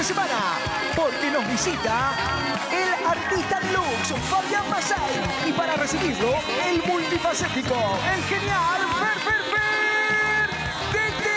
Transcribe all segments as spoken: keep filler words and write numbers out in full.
de semana, porque nos visita el artista deluxe Fabián Masay y para recibirlo, el multifacético, el genial Fer Fer Fer Tete.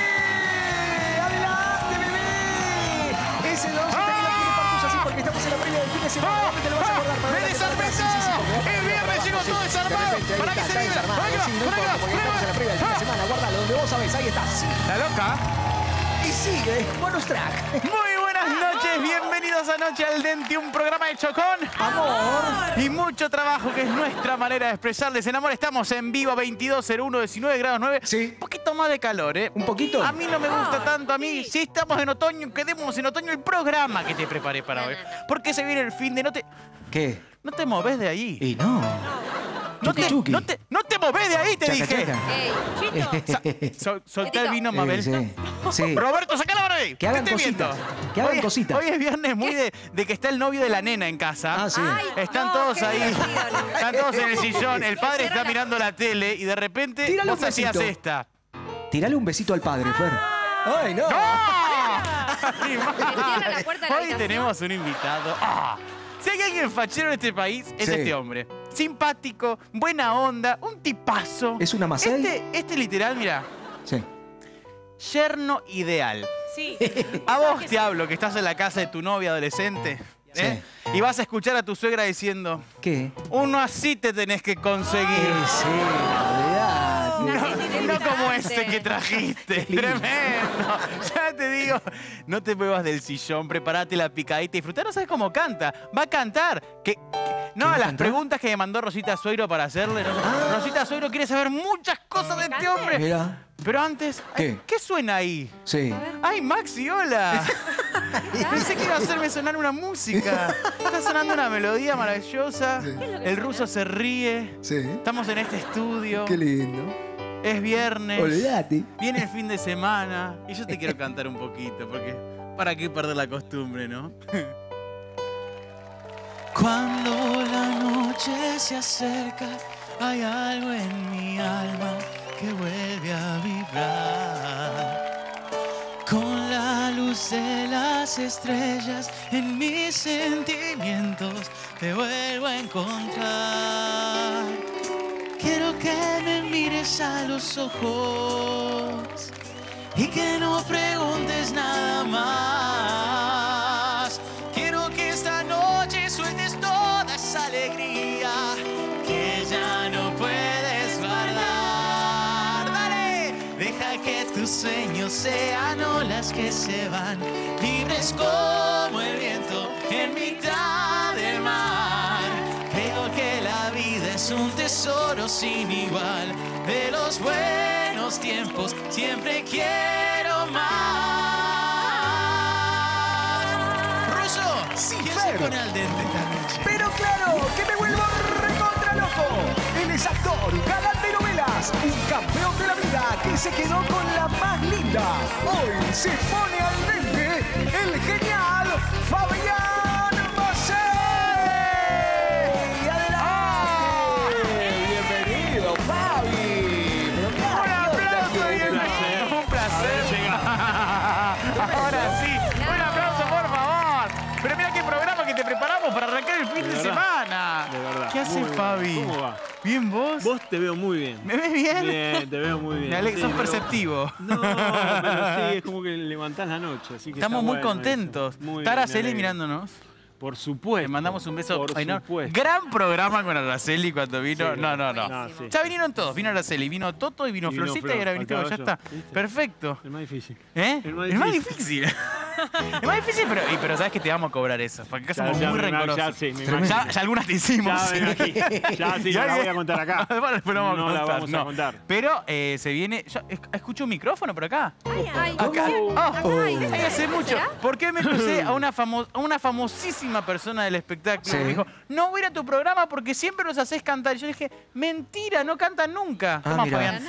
¡Adelante, bebé! Ese dos está que lo tiene Parcus así porque estamos en la previa del fin de semana. ¡Oh! Te lo vas a acordar para ¡Me desarmé todo! ¡El viernes llegó todo desarmado! ¡Para que se viva! ¡Para que Sí, no importa, porque estamos en la previa del fin de semana. Guárdalo donde vos sabés, ahí está. Sí. ¡La loca! Y sigue bonus track. Muy buenas noches, bienvenidos a Noche al Dente, un programa hecho con amor y mucho trabajo, que es nuestra manera de expresarles en amor. Estamos en vivo, veintidós cero uno, diecinueve grados nueve. Sí. Un poquito más de calor, ¿eh? ¿Un poquito? A mí no me gusta tanto, a mí. Si estamos en otoño, quedemos en otoño el programa que te preparé para hoy. Porque se viene el fin de... No te, ¿Qué? no te moves de ahí. Y no. No te, Chuki. no, te, no te moves de ahí, te Chaca, dije. chaca. Ey, Chito. Sol- soltá el vino, Mabel. Sí, sí. Sí. Roberto, saca la mano de ahí. Que hagan ¿Qué estoy cositas, viendo? que hagan hoy, es- cositas. Hoy es viernes muy de, de que está el novio de la nena en casa. Ah, sí. Ay, Están no, todos qué ahí. divertido, Lu. Están todos en el sillón. El padre Cierra está la- mirando la tele y de repente Tírale vos un hacías besito. esta. Tirale un besito al padre, Fer. ¡Ay, no! ¡No! Me cierra la puerta de la Hoy habitación. tenemos un invitado. ¡Ah! Si hay alguien fachero en este país, es Sí. este hombre. Simpático, buena onda, un tipazo. ¿Es una Masay? Este, este literal, mira, Sí. yerno ideal. Sí. A vos te hablo, que estás en la casa de tu novia adolescente, ¿eh? Y vas a escuchar a tu suegra diciendo, ¿Qué? uno así te tenés que conseguir. Eh, sí, la Una verdad. así No, no como interesante. este que trajiste. lindo. Tremendo. Ya te digo, no te muevas del sillón, prepárate la picadita y disfrutá. No sabes cómo canta. Va a cantar. Que, que- no, va a las cantar? preguntas que me mandó Rosita Sueiro para hacerle. no sé. Ah. Rosita Sueiro quiere saber muchas cosas de este hombre. Mira. Pero antes, ¿Qué? ay, ¿qué suena ahí? Sí. ¡Ay, Maxi, hola! Pensé que iba a hacerme sonar una música. Está sonando una melodía maravillosa. El ruso se ríe. Sí. Estamos en este estudio. Qué lindo. Es viernes. Olvídate. Viene el fin de semana. Y yo te quiero cantar un poquito, porque ¿para qué perder la costumbre, no? Cuando la noche se acerca, hay algo en mi alma que vuelve a vibrar. Con la luz de las estrellas en mis sentimientos te vuelvo a encontrar. Quiero que me mires a los ojos y que no preguntes nada más. Quiero que esta noche sueltes toda esa alegría que ya no puedes guardar. Dale, deja que tus sueños sean olas que se van, libres como el viento en mitad del mar. Creo que la vida es un tesoro sin igual. De los buenos tiempos siempre quiero más. Ruso, Sí, ¿quién Fer. se pone al dente esta noche? Pero claro, que me vuelvo recontra loco. Él es actor, galán de novelas, un campeón de la vida que se quedó con la más linda. Hoy se pone al dente el genial Fabián Masay. ¡Adelante! Bienvenido, Fabi. Pero Un claro, aplauso, ¿qué onda? bienvenido. Un placer. Ahora sí, un aplauso, por favor. Pero mira qué programa que te preparamos para arrancar el fin de, verdad. semana. De verdad. ¿Qué haces, Muy bien. Fabi? ¿Cómo va? ¿Bien vos? Vos te veo muy bien. ¿Me ves bien? Bien, te veo muy bien. Me alegro, Sí, sos pero- perceptivo. No, pero sí, es como que levantás la noche. Así que Estamos está muy bueno contentos. eso. Muy Está bien, me Araceli alegro. mirándonos. Por supuesto. Le mandamos un beso. Por Ay, no. supuesto. Gran programa con Araceli cuando vino. Sí, no, no, no. no, sí. Ya vinieron todos. Vino Araceli, vino Toto y vino Y vino Florcita Flor, y ahora viniste vos. Ya faltaba está. yo, ¿viste? Perfecto. Es más difícil. ¿Eh? Es más Es más difícil. difícil. Es más difícil, pero, y- pero sabes que te vamos a cobrar eso. Porque acá Ya- somos ya muy me imag- rencorosos. ya sí, me Ya, imagino. ya algunas te hicimos. Ya ven aquí. Ya sí, Ya no la bien. voy a contar acá. Bueno, después lo vamos a No la contar, vamos a no. contar. Pero eh, se viene. Yo es- escucho un micrófono por acá. Ay, ay, Acá. ¿cómo? Oh, Ay, Ay, hace mucho. ¿será? ¿Por qué me crucé a una, famo- a una famosísima persona del espectáculo? Sí. Me dijo, no voy a ir a tu programa porque siempre nos haces cantar. Y yo dije, mentira, no cantan nunca. Ah, Toma, mira. Fabián.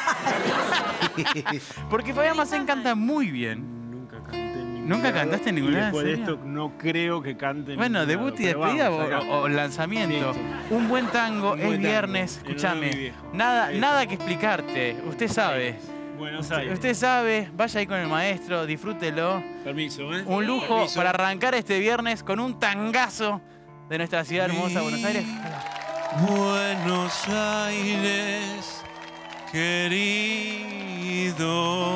Porque Fabián Macén canta muy bien. Nunca canté en ningún ¿Nunca lado, cantaste en y ningún lado, después de en serio? esto no creo que cante en Bueno, ningún debut lado, y pero despedida vamos, acá. o, o lanzamiento. Sí. Un buen tango, Un es buen tango, viernes, en honor a mi escúchame. viejo. Nada, Ahí nada está. que explicarte, usted sabe. Buenos Aires. Usted sabe, vaya ahí con el maestro, disfrútelo. Permiso, ¿eh? Un lujo Permiso. para arrancar este viernes con un tangazo de nuestra ciudad hermosa, Buenos Aires. Buenos Aires, querido,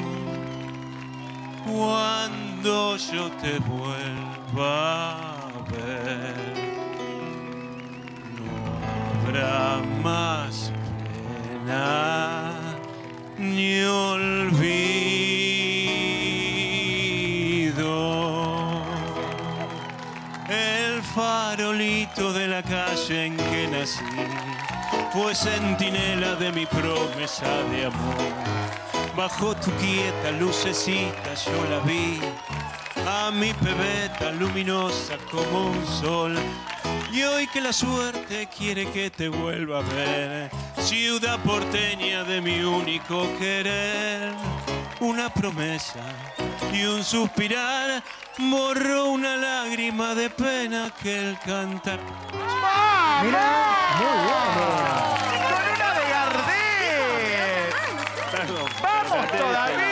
cuando yo te vuelva a ver, no habrá más pena ni olvido. El farolito de la calle en que nací fue centinela de mi promesa de amor. Bajo tu quieta lucecita yo la vi, a mi pebeta luminosa como un sol. Y hoy que la suerte quiere que te vuelva a ver, ciudad porteña de mi único querer, una promesa y un suspirar borró una lágrima de pena que el cantar. Mirá, muy bueno. ¡Con una de Gardel! Perdón. ¡Vamos Traté de- todavía!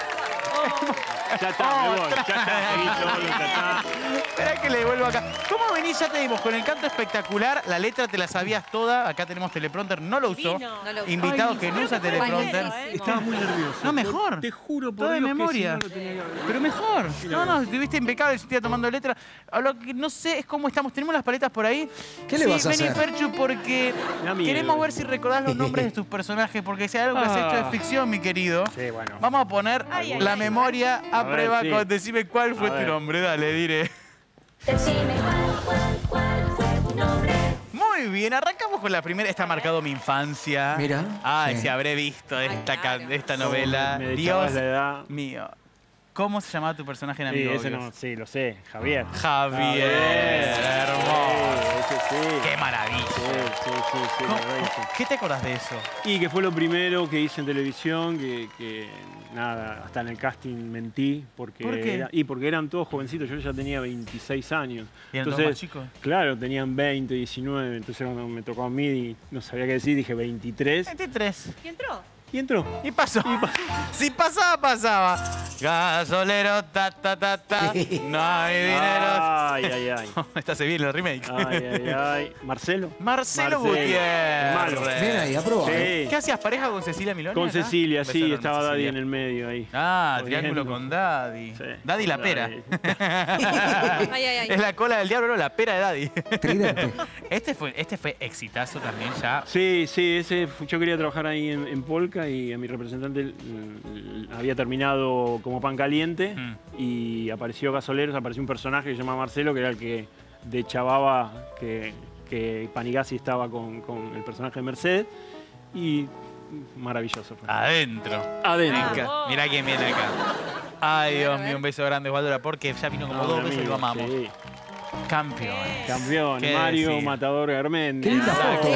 Ya está, me voy. Ya está, Pablito, ya está. Espera que le devuelvo acá. ¿Cómo venís? Ya te dimos con el canto espectacular. La letra te la sabías toda. Acá tenemos teleprompter. No lo usó. Divino. No lo usó. Invitado Ay, que no creo usa que fue teleprompter. buenísimo. Estaba muy nervioso. No, mejor. Te juro por Todo de Dios memoria. que si no lo tenía que haber- Pero mejor. No, no, estuviste impecable, estuviste tomando letra. A Lo que no sé es cómo estamos. ¿Tenemos las paletas por ahí? ¿Qué le Sí, vas a vení, hacer? Ferchu, porque Da miedo. queremos ver si recordás los nombres de tus personajes. Porque si hay algo que has Ah. hecho de ficción, mi querido, Sí, bueno. vamos a poner Ay, ay, la ay. memoria a, A ver, prueba sí. con decime cuál fue A tu ver. nombre. Dale, diré. Decime cuál, cuál, cuál fue tu nombre. Muy bien, arrancamos con la primera. Está marcado mi infancia. Mira, Ay, sí. si habré visto esta, claro. can- esta novela. Me Dios echabas la edad. mío. ¿Cómo se llamaba tu personaje en Sí, Amigos? ese no, sí, lo sé. Javier. Javier. Hermoso. Sí, ese sí. Qué maravilla. Sí, sí, sí, sí, la ¿Cómo- verdad que sí. ¿Qué te acordás de eso? Y que fue lo primero que hice en televisión, que, que nada, hasta en el casting mentí, porque, ¿Por qué? era- y porque eran todos jovencitos, yo ya tenía veintiséis años. ¿Y eran todos Entonces, más chicos? claro, tenían veinte, diecinueve, entonces cuando me tocó a mí y no sabía qué decir, dije veintitrés, veintitrés. ¿Y entró? y entró. Y pasó. Si pasaba, pasaba. Gasolero, ta, ta, ta, ta. No hay dinero. Ay, ay, ay. Esta se viene el remake. Ay, ay, ay. Marcelo. Marcelo, Marcelo. Gutiérrez. Malo. Bien ahí, aprobado. Sí. ¿Qué hacías? ¿Pareja con Cecilia Miloni? Con acá? Cecilia, Un beso sí, enorme, estaba Daddy Cecilia. en el medio ahí. Ah, Jodiendo. triángulo con Daddy. Sí. Daddy la pera. Daddy. Ay, ay, ay. Es la cola del diablo, no, la pera de Daddy. Tridente. Este fue, este fue exitazo también ya. Sí, sí, ese, fu- yo quería trabajar ahí en, en Polka y a mi representante mm, había terminado como pan caliente Mm. y apareció Gasoleros, apareció un personaje que se llama Marcelo, que era el que dechababa que, que Panigasi estaba con, con el personaje de Mercedes y maravilloso fue. Adentro. Adentro. Venga, mirá quién viene acá. Ay, Dios mío, un beso grande, Osvaldo porque ya vino como No, dos un veces y lo amigo, amamos. sí. Campeón. Campeón, ¿Qué Mario decir? Matador Garmendia. Qué linda foto.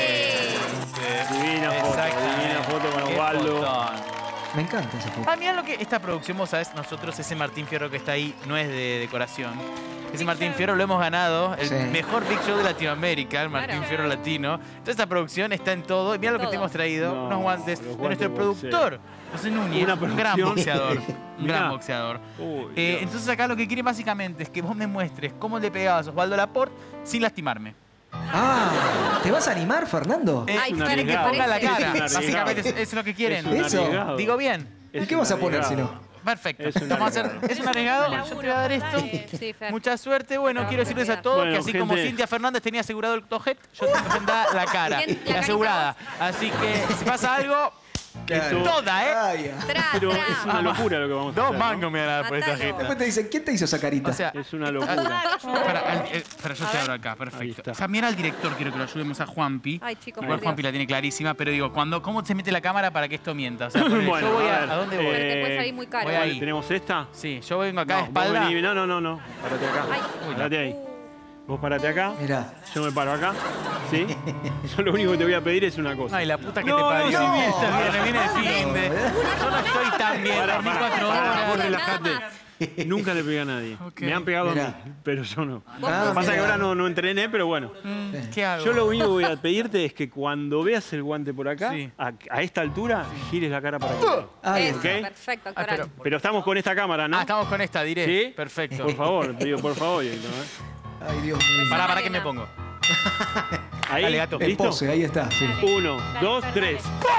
Divina foto, divina foto con Qué Osvaldo. fotón. Me encanta esa foto. Ah, mirá lo que esta producción, vos sabés, nosotros ese Martín Fierro que está ahí no es de decoración. Ese Martín Fierro lo hemos ganado, el Sí. mejor Big Show de Latinoamérica, el Martín Claro. Fierro Latino. Toda esta producción está en todo. Mirá lo que Todo. te hemos traído, No, unos guantes los de guantes nuestro de boxeo. productor, José Núñez, Una un gran producción. boxeador. Un gran Mirá. boxeador. Uy, Eh, Dios. entonces acá lo que quiere básicamente es que vos me muestres cómo le pegabas a Osvaldo Laporte sin lastimarme. Ah, ¿te vas a animar, Fernando? Eh, Ay, un Fer, ¿qué arriesgado. ponga la parece? cara, Es un básicamente arriesgado. es, es lo que quieren. Es un Eso. arriesgado. Digo bien. ¿Y Es qué un vas a poner si arriesgado. no? Perfecto. Es un Vamos a hacer, arriesgado. es un arriesgado. Laburo, Yo te voy a dar esto. dale. Sí, Fer. Mucha suerte. Bueno, Te quiero vamos a decirles a cuidar. todos Bueno, que así como gente. Cintia Fernández tenía asegurado el tojet, yo tengo agendada la cara, Bien, la la asegurada. Así que si pasa algo, Esto- toda, ¿eh? Ay, ah. Tra, Pero tra. es una locura lo que vamos a Dos hacer. ¿no? mangos me van a dar por esta Matalo. jeta. Después te dicen, ¿quién te hizo esa carita? O sea, Es una locura. para, al- eh, para yo A te ver. abro acá, Ahí perfecto. está. También al director quiero que lo ayudemos a Juanpi. Ay, chicos, Igual por Juanpi Dios. la tiene clarísima, pero digo, cuando, ¿cómo se mete la cámara para que esto mienta? O sea, ponele, Bueno, yo voy a a, ver, ¿a dónde voy? Pero te puede Eh, salir muy caro. voy Vale, ahí. ¿tenemos esta? Sí, yo vengo acá de No, vos espalda. vení- no, no, no, no. Parate acá. Ay. Uy, Parate ahí. Uh, Vos parate acá. Mirá. Yo me paro acá. ¿Sí? Yo lo único que te voy a pedir es una cosa. Ay, la puta que No, te no, parió. sí, bien, Viene, está bien. viene el fin de. Yo no estoy tan bien, Pará, dormí pará, cuatro pará, horas. vos Nada relajate. más. Nunca le pegué a nadie. Ok. Me han pegado Mirá. a mí, pero yo no. Ah, Lo que pasa es que mirá. ahora no, no entrené, pero bueno. Mm, ¿Qué hago? Yo lo único que voy a pedirte es que cuando veas el guante por acá, Sí. a, a esta altura, gires la cara para acá. Ahí Eso, está. ¿ok? perfecto, Ah, Coral. pero- Pero estamos con esta cámara, ¿no? Ah, estamos con esta, diré. ¿Sí? Perfecto. Por favor, te digo, por favor. Dieguito, ¿eh? Ay, Dios mío. Pará, pará que me pongo. Ahí, Dale, gato. En ¿listo? pose, ahí está, sí. Uno, dos, tres.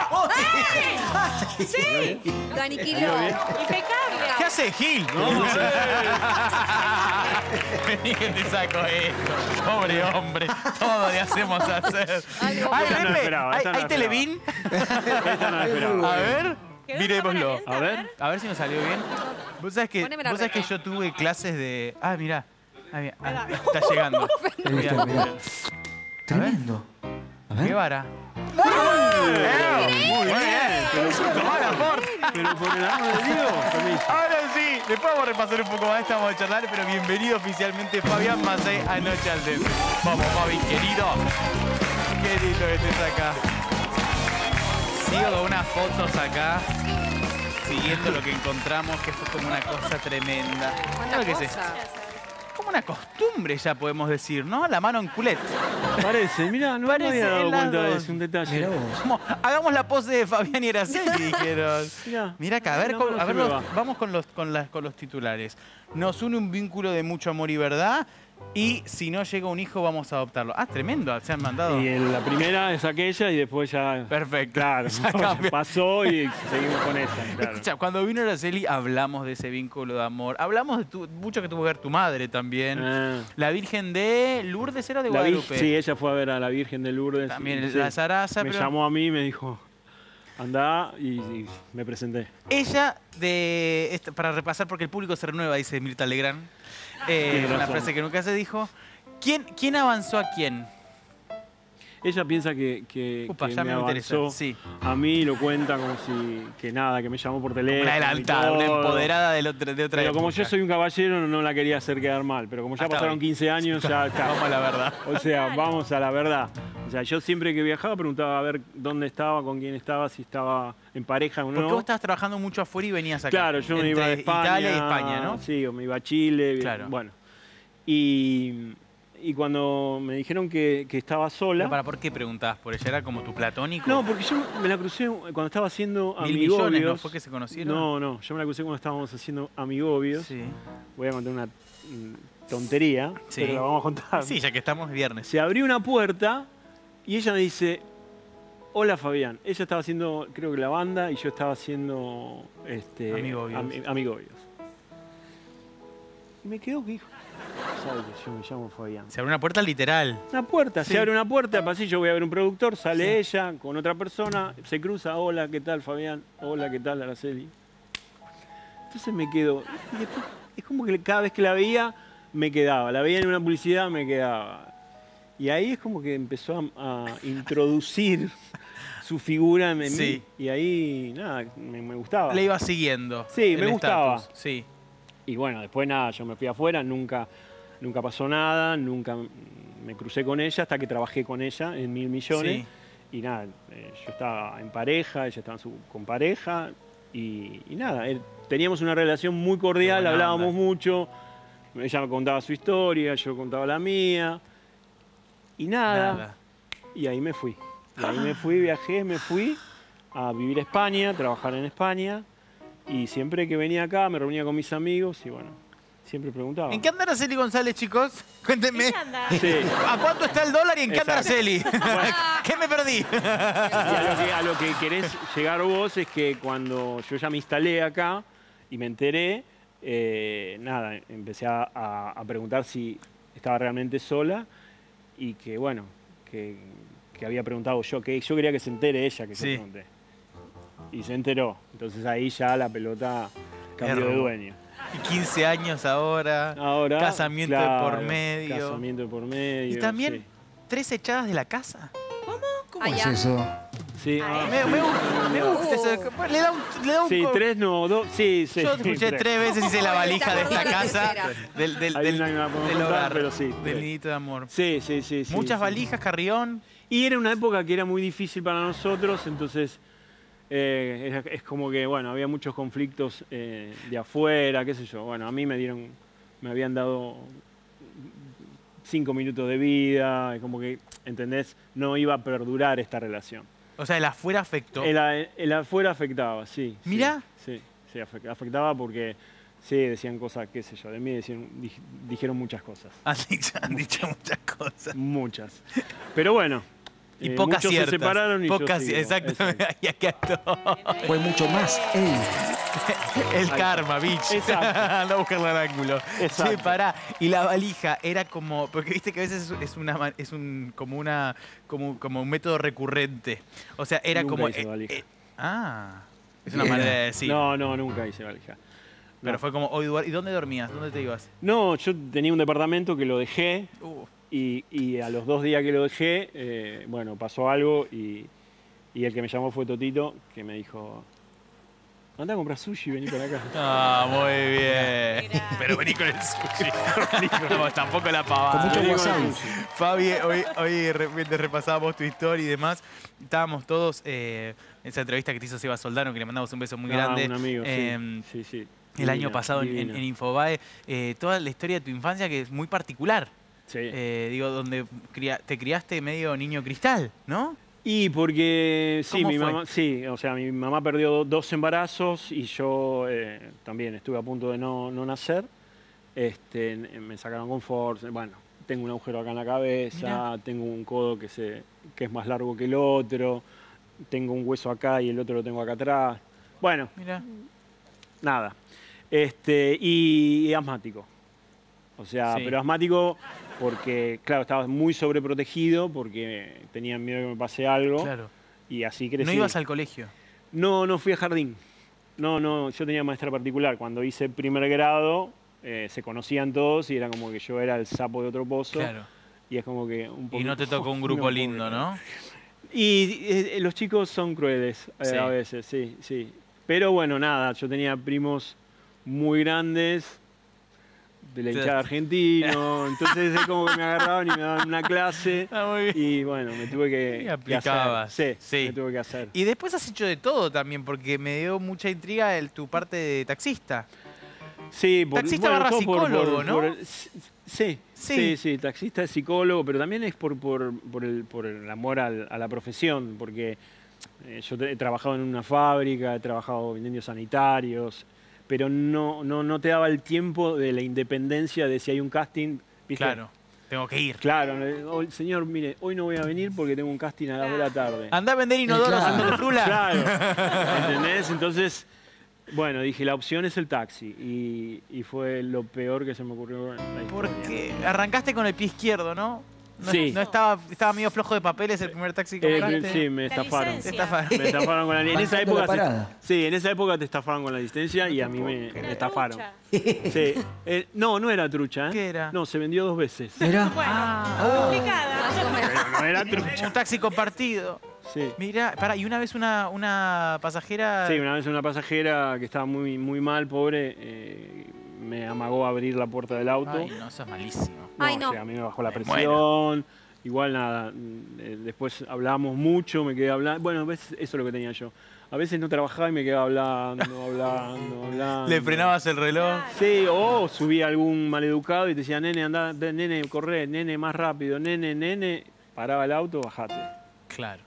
Lo aniquiló. Impecable. ¿Qué hace Gil? No, Vení que te saco esto. Pobre hombre. Todo le hacemos hacer. Ay, Dios Ay, Esta no Pepe, esperaba, ¿hay, esta no hay esperaba. Televín? Esta no la esperaba. A ver, Quedó miremoslo. cámara A ver. A ver si me salió bien. Vos sabés que, Poneme la vos sabés que ropa. yo tuve clases de... Ah, mirá. Ah, mirá. Ah, está llegando. Ahí Mirá. está, mirá. Tremendo. A Qué ver. vara. Muy bien. Pero, Tomá la porta. pero por el amor de Dios, permiso. Ahora sí, después vamos a repasar un poco más, estamos a charlar, pero bienvenido oficialmente Fabián Macei a Noche al Dente. Vamos, Fabi, querido. Qué lindo que estés acá. Sigo con unas fotos acá, siguiendo lo que encontramos, que fue como una cosa tremenda. Buena Creo que es cosa. como una costumbre, ya podemos decir, ¿no? La mano en culete. Parece, mira, no Parece me había dado las cuenta de dos. eso, un detalle. Mirá vos. Como, hagamos la pose de Fabián y Araceli, dijeron. Mirá. Mira acá, a ver, No, cómo- no a se ver me los- va. vamos con los, con, las- con los titulares. Nos une un vínculo de mucho amor y verdad y si no llega un hijo vamos a adoptarlo. Ah, tremendo, se han mandado. Y en la primera es aquella y después ya. Perfecto. Claro, Ya cambió. pasó y seguimos con esa. Claro. Escucha, cuando vino Araceli hablamos de ese vínculo de amor. Hablamos de tu- mucho que tuvo que ver tu madre también. Ah, La Virgen de Lourdes era de la vi- Guadalupe. sí, ella fue a ver a la Virgen de Lourdes. También y- el- sí. la zaraza, Me pero- llamó a mí y me dijo, andá y, y me presenté. Ella, de esta- para repasar, porque el público se renueva, dice Mirta Legrand. Eh, Tiene una razón. frase que nunca se dijo. ¿Quién, quién avanzó a quién? Ella piensa que, que, Upa, que ya me me interesa. avanzó Sí. a mí, lo cuenta como si que nada, que me llamó por teléfono. Una y adelantada, una todo. empoderada del otro- de otra Pero como época. yo soy un caballero, no, no la quería hacer quedar mal. Pero como ya Hasta pasaron hoy. quince años, ya está. Vamos a la verdad. O sea, vamos a la verdad. O sea, yo siempre que viajaba preguntaba a ver dónde estaba, con quién estaba, si estaba en pareja o Porque no. vos estabas trabajando mucho afuera y venías acá. Claro, yo me iba de Entre España. Italia y España, ¿no? Sí, o me iba a Chile. Claro. Bueno. Y, y cuando me dijeron que, que estaba sola. Pero para, ¿por qué preguntabas? ¿Por ella era como tu platónico? No, porque yo me la crucé cuando estaba haciendo Mil millones, amigobios. ¿no? ¿Fue que se conocieron? No, no, yo me la crucé cuando estábamos haciendo amigobios. Sí. Voy a contar una mm, tontería, Sí. pero la vamos a contar. Sí, ya que estamos viernes. Se abrió una puerta y ella me dice, hola Fabián. Ella estaba haciendo, creo que la banda, y yo estaba haciendo este, Amigobios. ami- amigobios. Y me quedó que dijo, sabe que yo me llamo Fabián. Se abrió una puerta literal. Una puerta, Sí. se abre una puerta, pasillo, voy a ver un productor, sale ella con otra persona, se cruza, hola, ¿qué tal Fabián? Hola, ¿qué tal Araceli? Entonces me quedo, y después, es como que cada vez que la veía, me quedaba, la veía en una publicidad, me quedaba. Y ahí es como que empezó a, a introducir su figura en mí, Sí. y ahí, nada, me, me gustaba. Le iba siguiendo. Sí, el me gustaba. estatus. Sí. Y bueno, después nada, yo me fui afuera, nunca, nunca pasó nada, nunca me crucé con ella hasta que trabajé con ella en Mil Millones. Sí. Y nada, eh, yo estaba en pareja, ella estaba en su- con pareja. Y, y nada, eh, teníamos una relación muy cordial, Qué buena hablábamos onda. mucho. Ella me contaba su historia, yo contaba la mía. Y nada, Nada. y ahí me fui. Y ahí me fui, viajé, me fui a vivir a España, a trabajar en España. Y siempre que venía acá me reunía con mis amigos y bueno, siempre preguntaba. ¿En qué anda Araceli González, chicos? Cuéntenme. ¿Qué anda? Sí. ¿A cuánto está el dólar y en qué anda Exacto. Araceli? ¿Qué me perdí? Y a lo, que, a lo que querés llegar vos es que cuando yo ya me instalé acá y me enteré, eh, nada, empecé a, a- a preguntar si estaba realmente sola y que bueno, que, que había preguntado yo, que yo quería que se entere ella que Sí. yo pregunté. Y se enteró. Entonces ahí ya la pelota cambió de Error. dueño. Y quince años ahora. Ahora, Casamiento de claro, por medio. Casamiento de por medio. Y también sí. tres echadas de la casa. ¿Cómo Ah, es ya. eso? Sí, Ah, Me, me gusta, me gusta eso. Le da un, le da un sí co- tres no, dos, sí, sí. Yo te escuché tres veces, hice la Ay, valija te de esta acordás la casa, tercera. del, del, Hay del, una que no la podemos del contar, hogar, pero sí, del sí. nidito de amor. Sí, sí, sí. sí, Muchas sí. valijas, carrión. Y era una época que era muy difícil para nosotros, entonces Eh, es, es como que, bueno, había muchos conflictos eh, de afuera, qué sé yo. Bueno, a mí me dieron, me habían dado cinco minutos de vida, como que, ¿entendés? No iba a perdurar esta relación. O sea, el afuera afectó. El, el afuera afectaba, sí. ¿Mirá? Sí, sí, sí, afectaba porque, sí, decían cosas, qué sé yo, de mí decían, dij, dijeron muchas cosas. Han dicho, han dicho muchas cosas. Muchas. Pero bueno. Y eh, pocas muchos ciertas. se separaron y pocas, yo sigo. exactamente. Y aquí estoy. Fue mucho más él. El karma, bitch. Exacto. Anda a buscarle el ángulo. Exacto. Sí, pará. Y la valija era como. Porque viste que a veces es, es una es un como una. como, como un método recurrente. O sea, era Nunca como. hice valija. ah. Es una Era. manera de decir. No, no, nunca hice valija. Pero No. fue como hoy duer- ¿Y dónde dormías? ¿Dónde te ibas? No, yo tenía un departamento que lo dejé Uh, y, y a los dos días que lo dejé, eh, bueno, pasó algo y, y el que me llamó fue Totito, que me dijo, anda a comprar sushi y vení para acá. Ah, muy bien. Pero vení con el sushi. No, tampoco la Con pavada. mucho Vení con el wasabi. sushi. Fabi, hoy, hoy de repente repasábamos tu historia y demás. Estábamos todos eh, en esa entrevista que te hizo Seba Soldano, que le mandamos un beso muy Ah, grande. un amigo, sí. Eh, sí, sí. El año Divino, pasado en, en- divino. en Infobae, eh, toda la historia de tu infancia que es muy particular. Sí. Eh, digo, donde cría- te criaste medio niño cristal, ¿no? Y porque, sí, ¿Cómo mi fue? mamá, sí, o sea, mi mamá perdió do- dos embarazos y yo eh, también estuve a punto de no, no nacer. Este, n- me sacaron con force, bueno, tengo un agujero acá en la cabeza, Mirá. tengo un codo que, se, que es más largo que el otro, tengo un hueso acá y el otro lo tengo acá atrás. Bueno, Mira. nada. Este, y, y asmático. O sea, Sí. pero asmático porque, claro, estaba muy sobreprotegido porque tenía miedo que me pase algo. Claro. Y así crecí. ¿No ibas al colegio? No, no fui a jardín. No, no, yo tenía maestra particular. Cuando hice primer grado, eh, se conocían todos y era como que yo era el sapo de otro pozo. Claro. Y es como que un poco... Y no te tocó un grupo lindo, ¿no? Y eh, los chicos son crueles eh, Sí. a veces, sí, sí. Pero bueno, nada, yo tenía primos muy grandes de la Te- hinchada argentino, entonces es como que me agarraban y me daban una clase Ah, muy bien. y bueno, me tuve que, Y que aplicabas. hacer. Sí, Sí. me tuve que hacer. Y después has hecho de todo también, porque me dio mucha intriga el, tu parte de taxista. Sí, por, Taxista barra todo por- psicólogo, por- ¿no? por- sí, Sí. sí, sí, taxista es psicólogo, pero también es por, por, por el, por el amor al- a la profesión, porque eh, yo te- he trabajado en una fábrica, he trabajado vendiendo sanitarios, pero no, no, no te daba el tiempo de la independencia de si hay un casting. ¿viste? Claro. Tengo que ir. Claro, eh, hoy- señor, mire, hoy no voy a venir porque tengo un casting a las dos de la tarde. Andá a vender inodoros Claro. a Santa Frula. Claro, ¿entendés? Entonces, bueno, dije, la opción es el taxi. Y, y fue lo peor que se me ocurrió en la historia. Porque arrancaste con el pie izquierdo, ¿no? No, Sí. no estaba, estaba medio flojo de papeles el primer taxi que Eh, compraste. sí, me La estafaron. Te licencia. estafaron. Me estafaron con la En esa Bancando época la te- parada. sí, en esa época te estafaron con la licencia y a mí me, me estafaron. Trucha. Sí. Eh, no, no era trucha, ¿eh? ¿Qué era? No, se vendió dos veces. Mirá. Bueno, Ah. complicada. Pero no era trucha. Un taxi compartido. Sí. Mira, pará, y una vez una, una pasajera. Sí, una vez una pasajera que estaba muy, muy mal, pobre, eh, me amagó a abrir la puerta del auto. Ay, no, eso es malísimo. Ay, no. O sea, a mí me bajó la Me presión. Igual nada, mm, eh, después hablamos mucho, me quedé hablando. Bueno, a veces eso es lo que tenía yo. A veces no trabajaba y me quedaba hablando, hablando, hablando. Le frenabas el reloj. Sí, o subía algún maleducado y te decía, nene, anda, nene, corre, nene, más rápido, nene, nene. Paraba el auto, bajate. Claro.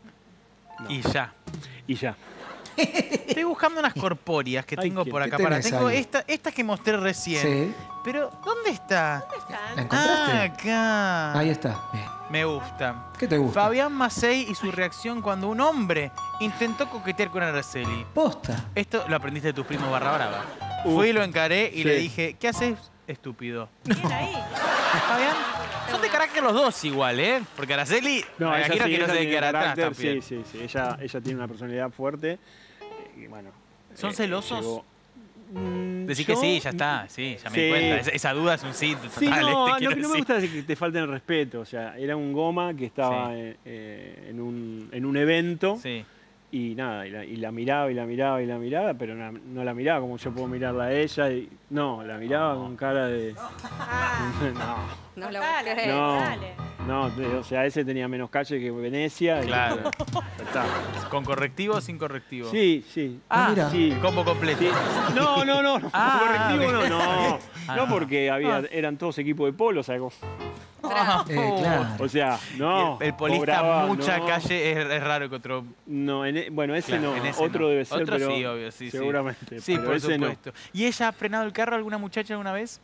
No. Y ya. Y ya. Estoy buscando unas corpóreas que Ay, tengo ¿qué- por qué acá. Para. tenés Tengo ahí? esta, estas que mostré recién. Sí. Pero, ¿dónde está? ¿La Ah, encontraste? acá. Ahí está. Bien. Me gusta. ¿Qué te gusta? Fabián Macei y su reacción cuando un hombre intentó coquetear con Araceli. Posta. Esto lo aprendiste de tus primos barra brava. Uf, Fui y lo encaré y sí. le dije, ¿qué haces, estúpido? Bien ahí. Fabián, son de carácter los dos igual, ¿eh? Porque Araceli, No, me ella imagino sí, que no ella se tiene quedará atrás carácter, también. Sí, sí, sí. Ella, ella tiene una personalidad fuerte. eh, Y bueno. ¿Son eh, celosos? llegó- Mm, Decís yo- que sí, ya está. Sí, ya me Sí. di cuenta. Esa, esa duda es un sí total. Sí, no, te lo quiero que no me decir. gusta es que te falten el respeto. O sea, era un goma que estaba Sí. eh, eh, en, un, en un evento Sí. y nada, y la, y la miraba y la miraba y la miraba, pero no, no la miraba como yo puedo mirarla a ella. Y, no, la miraba con cara de... Ah, no. no lo voy a creer. No. Dale. No, de- o sea, ese tenía menos calle que Venecia. y- Claro. Ya está. ¿Con correctivo o sin correctivo? Sí, sí. Ah, mira. Sí. el combo completo. Sí. No, no, no, no. Ah, correctivo no, bien. no. Ah, No, no. porque había, eran todos equipos de polo, o sea, como- Ah, Eh, claro. o sea, no. El, el polista, cobraba, mucha no. calle, es, es raro que otro... No, en e- bueno, ese Claro, no, en ese otro no. debe ser, Otro pero sí, obvio, sí, sí. seguramente. Sí, pero por ese no. supuesto. ¿Y ella ha frenado el carro alguna muchacha alguna vez?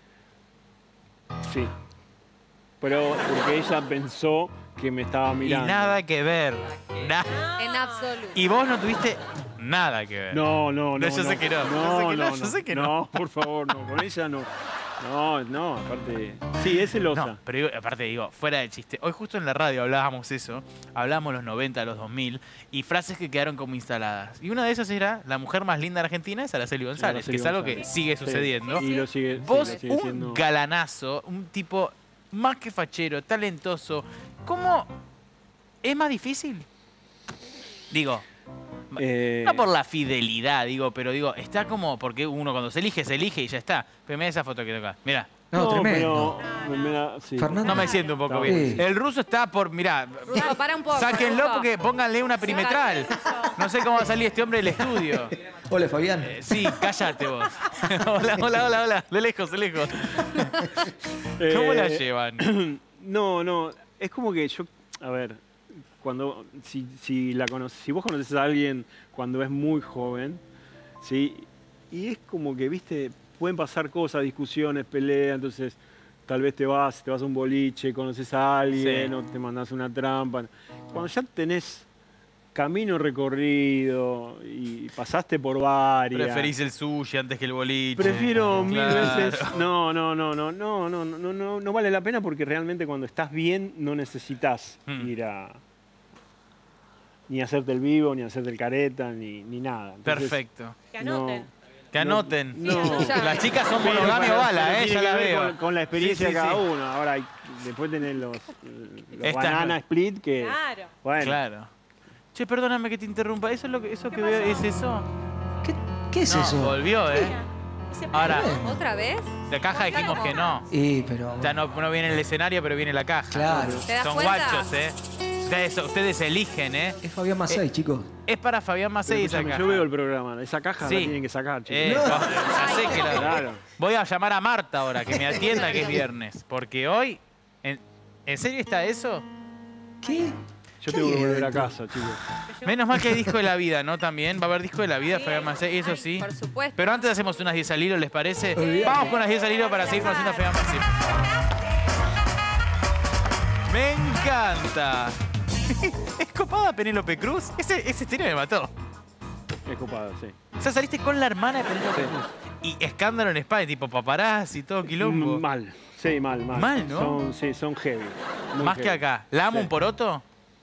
Sí. Pero porque ella pensó que me estaba mirando. Y nada que ver. Na- En absoluto. y vos no tuviste nada que ver. No, no, no. No, yo sé que no, yo No, sé que no, no, yo sé que no. No, por favor, no. Con ella no. No, no, aparte. Sí, es celosa. No, pero digo, aparte digo, fuera de chiste. Hoy justo en la radio hablábamos eso, hablábamos los noventa, los dos mil, y frases que quedaron como instaladas. Y una de esas era, la mujer más linda de Argentina es Araceli González, Araceli que es algo que González. sigue Sí. sucediendo. Y lo sigue, sí, Vos, lo sigue un siendo. galanazo, un tipo más que fachero, talentoso, ¿cómo es más difícil? Digo, Eh, no por la fidelidad, digo, pero digo, está como, porque uno cuando se elige, se elige y ya está. Pero mira esa foto que toca, mira. No, tremendo. pero me- me da- sí. Fernando. No me siento un poco Está bien. bien. El ruso está por, mirá, Ruso, para un poco. sáquenlo Ruso. porque pónganle una perimetral. No sé cómo va a salir este hombre del estudio. Hola, Fabián. Eh, Sí, cállate vos. Hola, hola, hola, hola. De lejos, de lejos. ¿Cómo la Eh, llevan? No, no. Es como que yo. A ver. Cuando. Si, si, la cono- si vos conoces a alguien cuando es muy joven. ¿Sí? Y es como que, viste. Pueden pasar cosas, discusiones, peleas. Entonces. Tal vez te vas, te vas a un boliche, conoces a alguien Sí. o te mandas una trampa. Cuando ya tenés camino recorrido y pasaste por varias. Preferís el sushi antes que el boliche. Prefiero mil Claro. veces. No, no, no, no, no, no, no, no, no vale la pena porque realmente cuando estás bien no necesitas Hmm. ir a ni hacerte el vivo, ni hacerte el careta, ni, ni nada. Entonces, Perfecto. Que no- anoten. Que anoten. No. ya. Las chicas son Pero monogamia para- o bala, pero eh, tiene ya que la ver veo. Con, con la experiencia Sí, sí, de cada sí. uno. Ahora, hay- después tenés los, los Esta- banana split que. Claro. Bueno, Claro. Che, perdóname que te interrumpa. ¿Eso es lo que, eso que veo? ¿Es eso? ¿Qué, qué es No, eso? volvió, ¿eh? Ahora, ¿Otra vez? de caja dijimos que no. Y, pero. Ya no, no viene el escenario, pero viene la caja. Claro. ¿Te das Son cuenta? guachos, ¿eh? Ustedes, ustedes eligen, ¿eh? Es Fabián Macei, Eh, chicos. Es para Fabián pero Macei esa escúchame, caja. yo veo el programa. Esa caja Sí. la tienen que sacar, chicos. Eh, ya sé que la- Claro. Voy a llamar a Marta ahora, que me atienda que es viernes. Porque hoy... ¿En, ¿en serio está eso? ¿Qué? Yo ¿Qué tengo que hay volver a adentro? casa, chicos. Menos mal que hay disco de la vida, ¿no? También va a haber disco de la vida, Fabián Macei, eso sí. Por supuesto. Pero antes hacemos unas diez al hilo, ¿les parece? Olvídate. Vamos con las diez al hilo para seguir conociendo a Fabián Macei. Me encanta. ¿Es copada Penélope Cruz? Ese, ese estilo me mató. Es copado, sí. O sea, saliste con la hermana de Penélope Cruz. Y escándalo en España, tipo paparazzi y todo quilombo. Mm, Mal, sí, mal, mal. Mal, ¿no? Son, sí, son heavy. muy Más que heavy. acá. ¿La amo Sí. un poroto?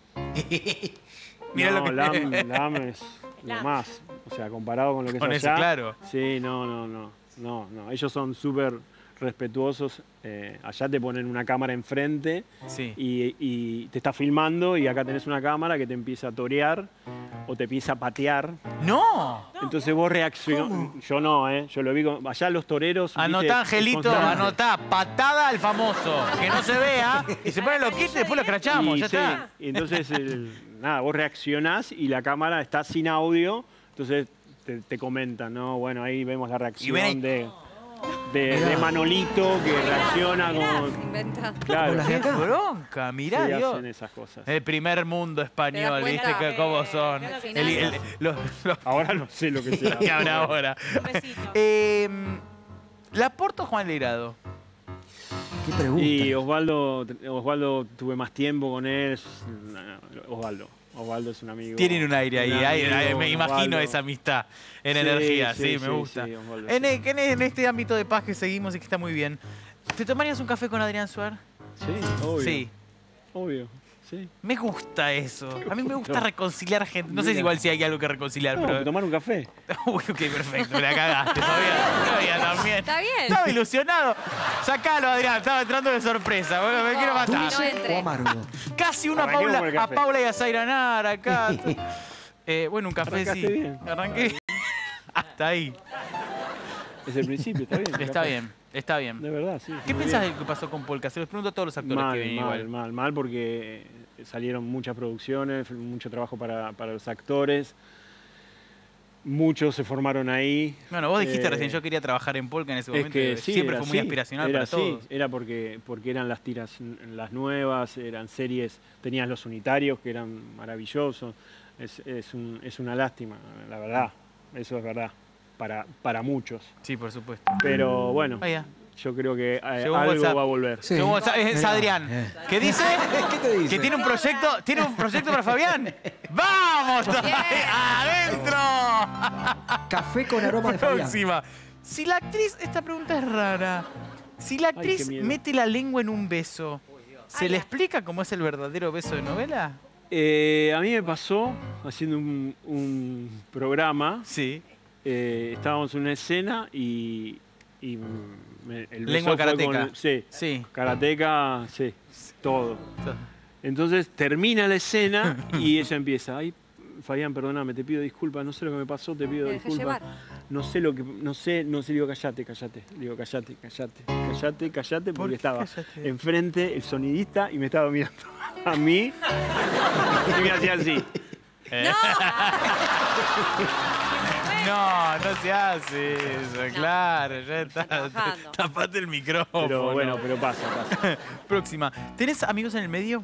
Mira no, lo que... Lam, Lam es lo más. O sea, comparado con lo que Con es eso, allá. claro. Sí, no, no, no. No, no. Ellos son súper respetuosos. Eh, allá te ponen una cámara enfrente Sí. y, y te está filmando y acá tenés una cámara que te empieza a torear o te empieza a patear. ¡No! Entonces vos reaccionás. Yo no, ¿eh? Yo lo vi con... Allá los toreros... ¿viste? Anotá, Es Angelito, constante. anotá. Patada al famoso. Que no se vea. Y se pone loquito y después lo escrachamos. Y Ya sí, está. y entonces, el- nada, vos reaccionás y la cámara está sin audio, entonces te, te comentan, ¿no? Bueno, ahí vemos la reacción ven ahí. de, de, de Manolito que reacciona con... Inventa. Claro, Como las de ¡Qué acá. bronca! Mirá, sí, Dios. hacen esas cosas. El primer mundo español, ¿Te das ¿viste? cuenta? Que, ¿Cómo son? al final. El- el- los, los- Ahora no sé lo que sea. que habrá ahora. Eh, ¿La Porto Juan Leirado? ¿Qué pregunta? Y Osvaldo, Osvaldo tuve más tiempo con él. Osvaldo. Osvaldo es un amigo. Tienen un aire ahí, un ahí, amigo, ahí, me imagino Osvaldo. esa amistad en Sí, energía, sí, sí, me sí, gusta. sí, Osvaldo, en, sí. e- en- en este ámbito de paz que seguimos y que está muy bien, ¿te tomarías un café con Adrián Suar? Sí, obvio. Sí. Obvio, sí. Me gusta eso. A mí me gusta reconciliar gente. No sé si Mira. igual si hay algo que reconciliar, No, pero... tomar un café. Uy, ok, perfecto, me la cagaste, Fabián. Fabián también. Está bien. Estaba ilusionado. Sacalo, Adrián, estaba entrando de sorpresa. Bueno, me quiero matar. No ¿Dulce entre. o amargo? Casi una Arranquemos Paula, por el a café. Paula y a Zaira Nara acá. Eh, bueno, un café Arrancaste sí. bien. Arranqué. Hasta ahí. Es el principio, está bien. Está café. bien. Está bien. De verdad, sí. ¿Qué muy pensás bien. de lo que pasó con Polka? Se los pregunto a todos los actores Mal, que vienen mal, igual. mal, mal, porque salieron muchas producciones, mucho trabajo para, para los actores. Muchos se formaron ahí. Bueno, vos dijiste Eh, recién, yo quería trabajar en Polka en ese Es momento. que y sí, siempre era fue muy así, aspiracional era para así, todos. Era porque, porque eran las tiras n- las nuevas, eran series, tenías los unitarios que eran maravillosos. Es, es, un- es una lástima, la verdad. Eso es verdad, para, para muchos. Sí, por supuesto. Pero bueno, Vaya. yo creo que eh, Llegó un algo WhatsApp. va a volver. Sí. Como es, es Mirá, Adrián. eh. ¿Qué dice? ¿Qué te dice? Que tiene un proyecto, tiene un proyecto para Fabián. ¡Vamos! ¡Adentro! Café con aroma de Fabián. Próxima. Si la actriz, esta pregunta es rara. Si la Ay, actriz qué miedo. mete la lengua en un beso, ¿se le explica cómo es el verdadero beso de novela? Eh, a mí me pasó haciendo un, un programa, Sí. eh, estábamos en una escena y, y me- el beso Lengua fue con karateca. el- sí, Sí. karateca, sí, todo. Entonces termina la escena y ella empieza, ay, Fabián, perdóname, te pido disculpas, no sé lo que me pasó, te pido Te dejé disculpas. llevar. No sé lo que, no sé, no sé, digo, callate, callate, digo, callate, callate, callate, callate, ¿Por porque qué estaba callate? enfrente el sonidista y me estaba mirando a mí y me hacía así. No, no se hace eso, claro, ya está. trabajando. Tapate el micrófono. Pero bueno, pero pasa, pasa. Próxima. ¿Tenés amigos en el medio?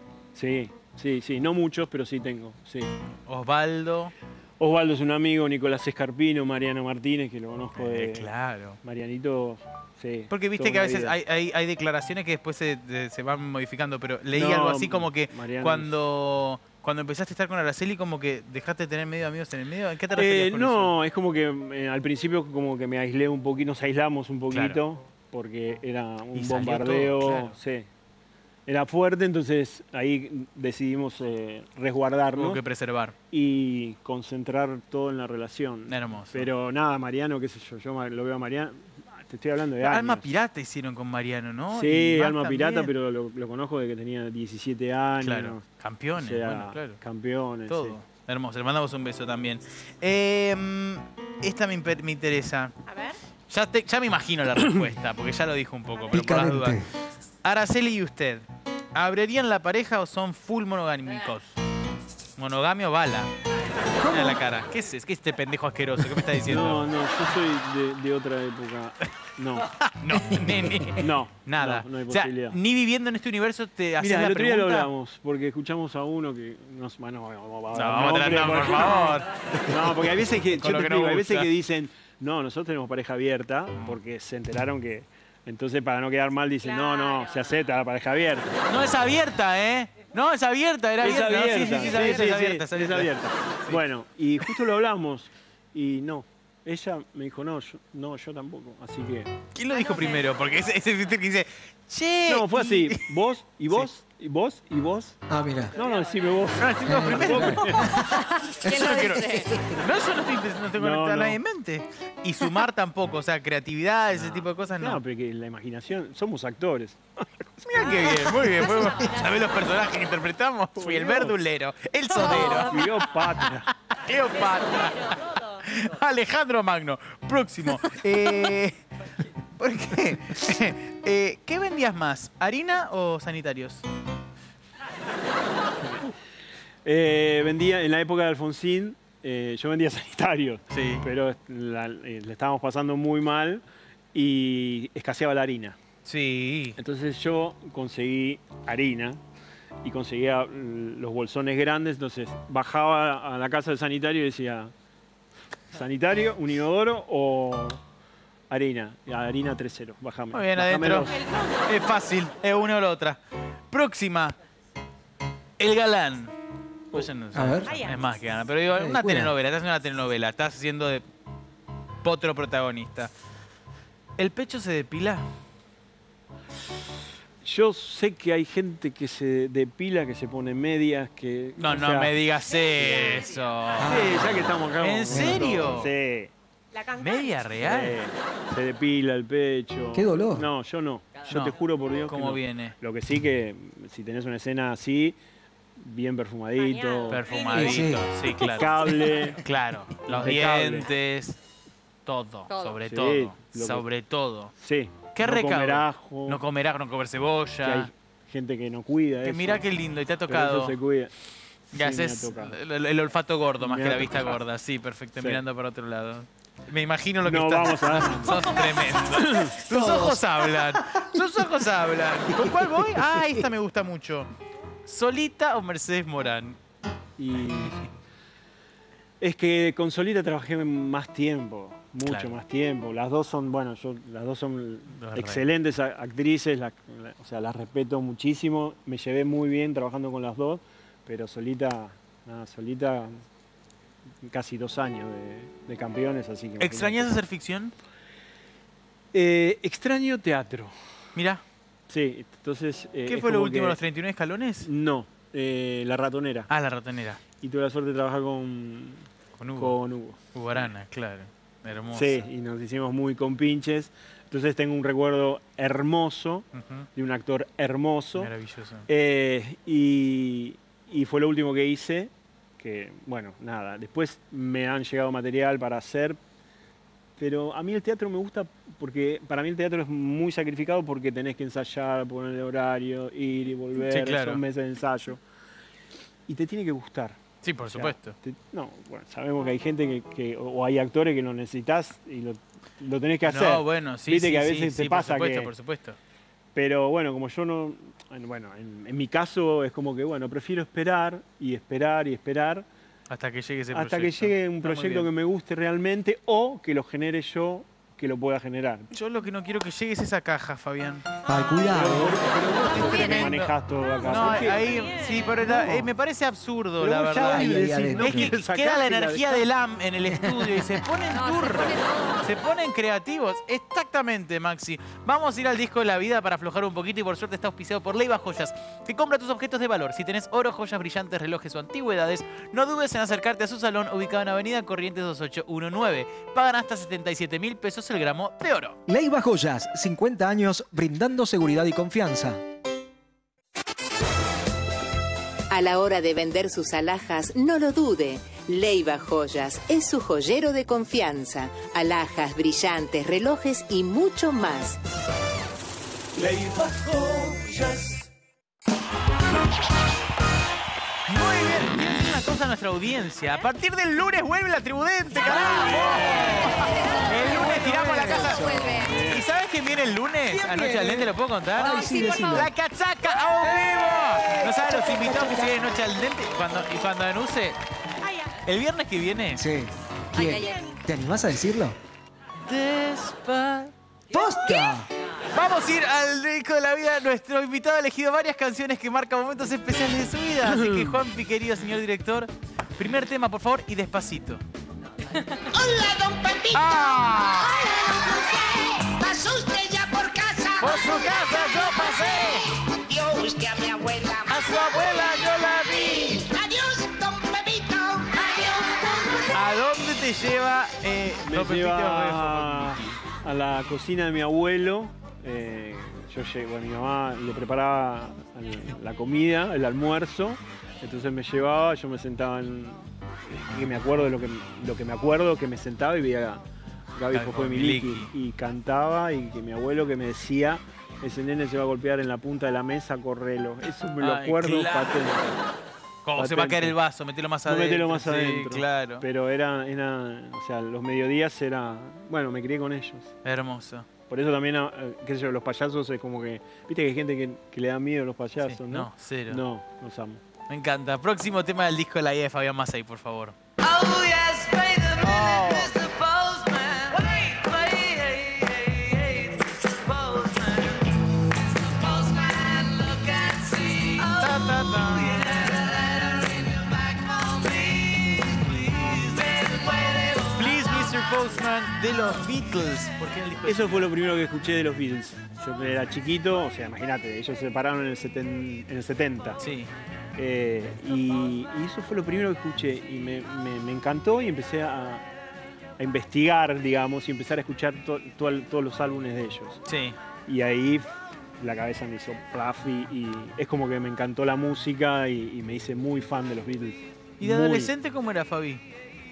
Sí, sí, sí, no muchos, pero sí tengo, sí. Osvaldo. Osvaldo es un amigo, Nicolás Escarpino, Mariano Martínez, que lo conozco de... Eh, claro. Marianito, sí. Porque viste toda que a una veces vida. hay, hay, hay declaraciones que después se, de- se van modificando, pero leí No, algo así como que Mariano cuando, cuando empezaste a estar con Araceli, como que dejaste de tener medio amigos en el medio. ¿En qué te referías Eh, con no, es como que eh, al principio como que me aislé un poquito, nos aislamos un poquito, Claro. porque era un Y salió bombardeo, todo, claro. sí. Era fuerte, entonces ahí decidimos eh, eso? resguardarnos Hubo que preservar. y concentrar todo en la relación. Hermoso. Pero nada, Mariano, qué sé yo, yo ma- lo veo a Mariano, te estoy hablando de años. Alma Pirata hicieron con Mariano, ¿no? Sí, Y más Alma también. Pirata, pero lo, lo conozco desde que tenía diecisiete años. Claro, O campeones, sea, bueno, claro. campeones. Todo. sí. Hermoso, le mandamos un beso también. Eh, esta me, imper- me interesa. A ver. Ya, te- ya me imagino la respuesta, porque ya lo dijo un poco, pero por las dudas. Picante. Araceli y usted, ¿abrirían la pareja o son full monogámicos? Monogamio bala. Mira la cara. ¿Qué es, ¿Qué es este pendejo asqueroso? ¿Qué me está diciendo? No, no, yo soy de, de otra época. No, No, nene. no. Nada. No, no hay o sea, posibilidad. ni viviendo en este universo te haces Mira, la el otro día pregunta. lo hablamos, porque escuchamos a uno que... Nos, bueno, vamos, No, vamos a nombre, tratar, por porque- favor. No, porque hay veces que, Con yo lo te que nos explico, hay veces gusta. que dicen, no, nosotros tenemos pareja abierta, porque se enteraron que... Entonces, para no quedar mal, dicen, no, no, se acepta la pareja abierta. No es abierta, ¿eh? No, es abierta, era Es abierta. ¿no? Sí, sí, abierta, sí, es abierta, es abierta, es sí, abierta. es abierta. Bueno, y justo lo hablamos, y no. Ella me dijo, no, yo, no, yo tampoco, así que... ¿Quién lo dijo primero? Porque ese ese que dice, che. No, fue y- así, vos, y vos, y vos, y vos. Ah, mira. No, no, decime vos. No, decime vos primero. ¿Quién Yo lo no quiero- dice? No, eso no, estoy, no tengo No, a no. nadie en mente. Y sumar tampoco, o sea, creatividad, ese tipo de cosas, no. No, porque la imaginación, somos actores. Mira qué bien, muy bien. Muy bien. ¿Sabés los personajes que interpretamos? Fui el verdulero, el sodero, Cleopatra. Cleopatra, Alejandro Magno. Próximo. Eh, ¿Por qué? Eh, ¿Qué vendías más? ¿Harina o sanitarios? Eh, vendía, en la época de Alfonsín, eh, yo vendía sanitarios. Sí. Pero la- eh, le estábamos pasando muy mal y escaseaba la harina. Sí. Entonces yo conseguí harina y conseguía mm, los bolsones grandes, entonces bajaba a la casa del sanitario y decía, ¿sanitario, un inodoro o harina? Y harina tres cero, bajame. Muy bien, bajame adentro. dos. Es fácil, es una o la otra. Próxima. El galán. Pues ya no sé. A ver. Es más que gana. Pero digo, Eh, una cuida. telenovela. Estás haciendo una telenovela. Estás haciendo de potro protagonista. ¿El pecho se depila? Yo sé que hay gente que se depila, que se pone medias, que... No, o no sea, me digas eso. Sí, ya que estamos acá. ¿En vamos a serio? todo. Sí. La cantante. ¿Media real? Sí, se depila el pecho. Qué dolor. No, yo no. Yo No. te juro por Dios que ¿Cómo no. viene? Lo que sí que si tenés una escena así, bien perfumadito, Bañado. Perfumadito. Sí, Sí, claro. cable. Claro. Los Impecable. dientes. Todo. Todo. Sobre Sí, todo. lo que- Sobre todo. Sí, ¿Qué no recaudo? comer ajo, No comer ajo, no comer que hay cebolla. gente que no cuida Que eso. mirá qué lindo, y te ha pero tocado. eso se cuida. Que Sí, me ha haces tocado. el, el olfato gordo más Me que ha la vista tocado. gorda. Sí, perfecto, Sí. mirando para otro lado. Me imagino lo que No, estás. vamos a Sos tremendo. Tus ojos hablan. Tus ojos hablan. ¿Con cuál voy? Ah, esta me gusta mucho. ¿Solita o Mercedes Morán? Y es que con Solita trabajé más tiempo, mucho Claro. más tiempo. Las dos son, bueno, yo, las dos son Los excelentes a- actrices, la- la- o sea, las respeto muchísimo. Me llevé muy bien trabajando con las dos, pero Solita, nada, Solita casi dos años de, de campeones, así que... ¿Extrañas hacer ficción? Eh, extraño teatro, Mirá, sí, entonces... eh, ¿qué es fue lo como último, que- los treinta y nueve escalones? No, eh, La Ratonera. Ah, la ratonera. Y tuve la suerte de trabajar con, Con Hugo. con Hugo. Hugo Arana, claro. Hermoso. Sí, y nos hicimos muy compinches. Entonces tengo un recuerdo hermoso Ujú. de un actor hermoso. Maravilloso. Eh, y, y fue lo último que hice. Que, bueno, nada. Después me han llegado material para hacer. Pero a mí el teatro me gusta porque para mí el teatro es muy sacrificado porque tenés que ensayar, ponerle horario, ir y volver. Sí, claro. Son meses de ensayo. Y te tiene que gustar. Sí, por O sea, supuesto. te- no, bueno, sabemos que hay gente que, que- o hay actores que lo necesitas y lo, lo tenés que hacer. No, bueno, sí, Viste sí, que a sí, veces sí, te pasa por supuesto, que- por supuesto. Pero bueno, como yo no, bueno, en, en mi caso es como que bueno, prefiero esperar y esperar y esperar Hasta que llegue ese hasta proyecto. que llegue un Está muy proyecto que bien. me guste realmente o que lo genere yo, que lo pueda generar. Yo lo que no quiero que llegue es esa caja, Fabián. Ay, cuidado. ¿Cómo tremendo. te manejás todo acá? No, ¿Por qué? ahí sí, pero la- eh, me parece absurdo, Pero la vos ya verdad. hoy Ahí, ahí decís, adentro. no Es que quiero sacar queda la y energía dejás. del A M en el estudio y se ponen No, se turros, pone todo. se ponen creativos. Exactamente, Maxi. Vamos a ir al disco de la vida para aflojar un poquito y por suerte está auspiciado por Leiva Joyas, que compra tus objetos de valor. Si tenés oro, joyas brillantes, relojes o antigüedades, no dudes en acercarte a su salón ubicado en Avenida Corrientes dos ocho uno nueve. Pagan hasta setenta y siete mil pesos el gramo de oro. Leiva Joyas, cincuenta años brindando seguridad y confianza. A la hora de vender sus alhajas, no lo dude. Leiva Joyas es su joyero de confianza. Alhajas, brillantes, relojes y mucho más. Muy bien, quiero decir una cosa a nuestra audiencia. A partir del lunes vuelve la Tribudente, carajo. El lunes tiramos la casa. Vuelve. ¿Y sabes quién viene el lunes? Anoche al Dente, ¿lo puedo contar? Ay, sí, por decilo. favor. ¡La cachaca a vivo! ¿No sabes los invitados que siguen Noche al Dente? Cuando, y cuando anuncie, Ay, ay. el viernes que viene. Sí. ¿Quién? Ay, ay, ay. ¿Te animás a decirlo? Despa- ¡Posta! Vamos a ir al disco de la vida. Nuestro invitado ha elegido varias canciones que marcan momentos especiales de su vida. Así que, Juanpi, querido señor director, primer tema, por favor, y despacito. Hola, don Pepito. ¡Ah! ¿Pasó usted ya por casa? Por su casa yo pasé, Vio usted a mi abuela. a su abuela yo la vi. Adiós, don Pepito. Adiós, don ¿A dónde te lleva eh, Me Don Pepito lleva a, a la cocina de mi abuelo. Eh, yo llego, bueno, mi mamá le preparaba el- la comida, el almuerzo. Entonces me llevaba, yo me sentaba en. Que me acuerdo de lo que, lo que me acuerdo, que me sentaba y veía a Gaby Gaby Fofó de Miliki. Miliki. Y cantaba y que mi abuelo que me decía, ese nene se va a golpear en la punta de la mesa, correlo. Eso me lo Ay, acuerdo claro. patente. ¿Cómo se va a caer el vaso? Metelo más No adentro. metelo más sí, adentro. claro. Pero era, era, o sea, los mediodías era, bueno, me crié con ellos. Hermoso. Por eso también, eh, qué sé yo, los payasos es como que, viste que hay gente que, que le da miedo a los payasos, Sí, ¿no? no, cero. No, los amo. Me encanta. Próximo tema del disco de la vida de Fabián Masay, por favor. Oh, yes, wait a minute, Oh. mister Postman. Wait, wait, hey, hey, hey, mister Postman. mister Postman, look and see. Ta, ta, ta. Yeah, letter in your back for me. Please, baby, wait a Please, mister Postman, de los Beatles. ¿Por qué el disco de Eso fue lo primero que escuché de los Beatles. Yo era chiquito, o sea, imagínate, ellos se separaron en el, seten- en el setenta. Sí. Eh, y, y eso fue lo primero que escuché y me, me- me encantó y empecé a, a investigar, digamos, y empezar a escuchar to- to- todos los álbumes de ellos. Sí. Y ahí la cabeza me hizo plaf y, y es como que me encantó la música y, y me hice muy fan de los Beatles. ¿Y de Muy. adolescente cómo era, Fabi?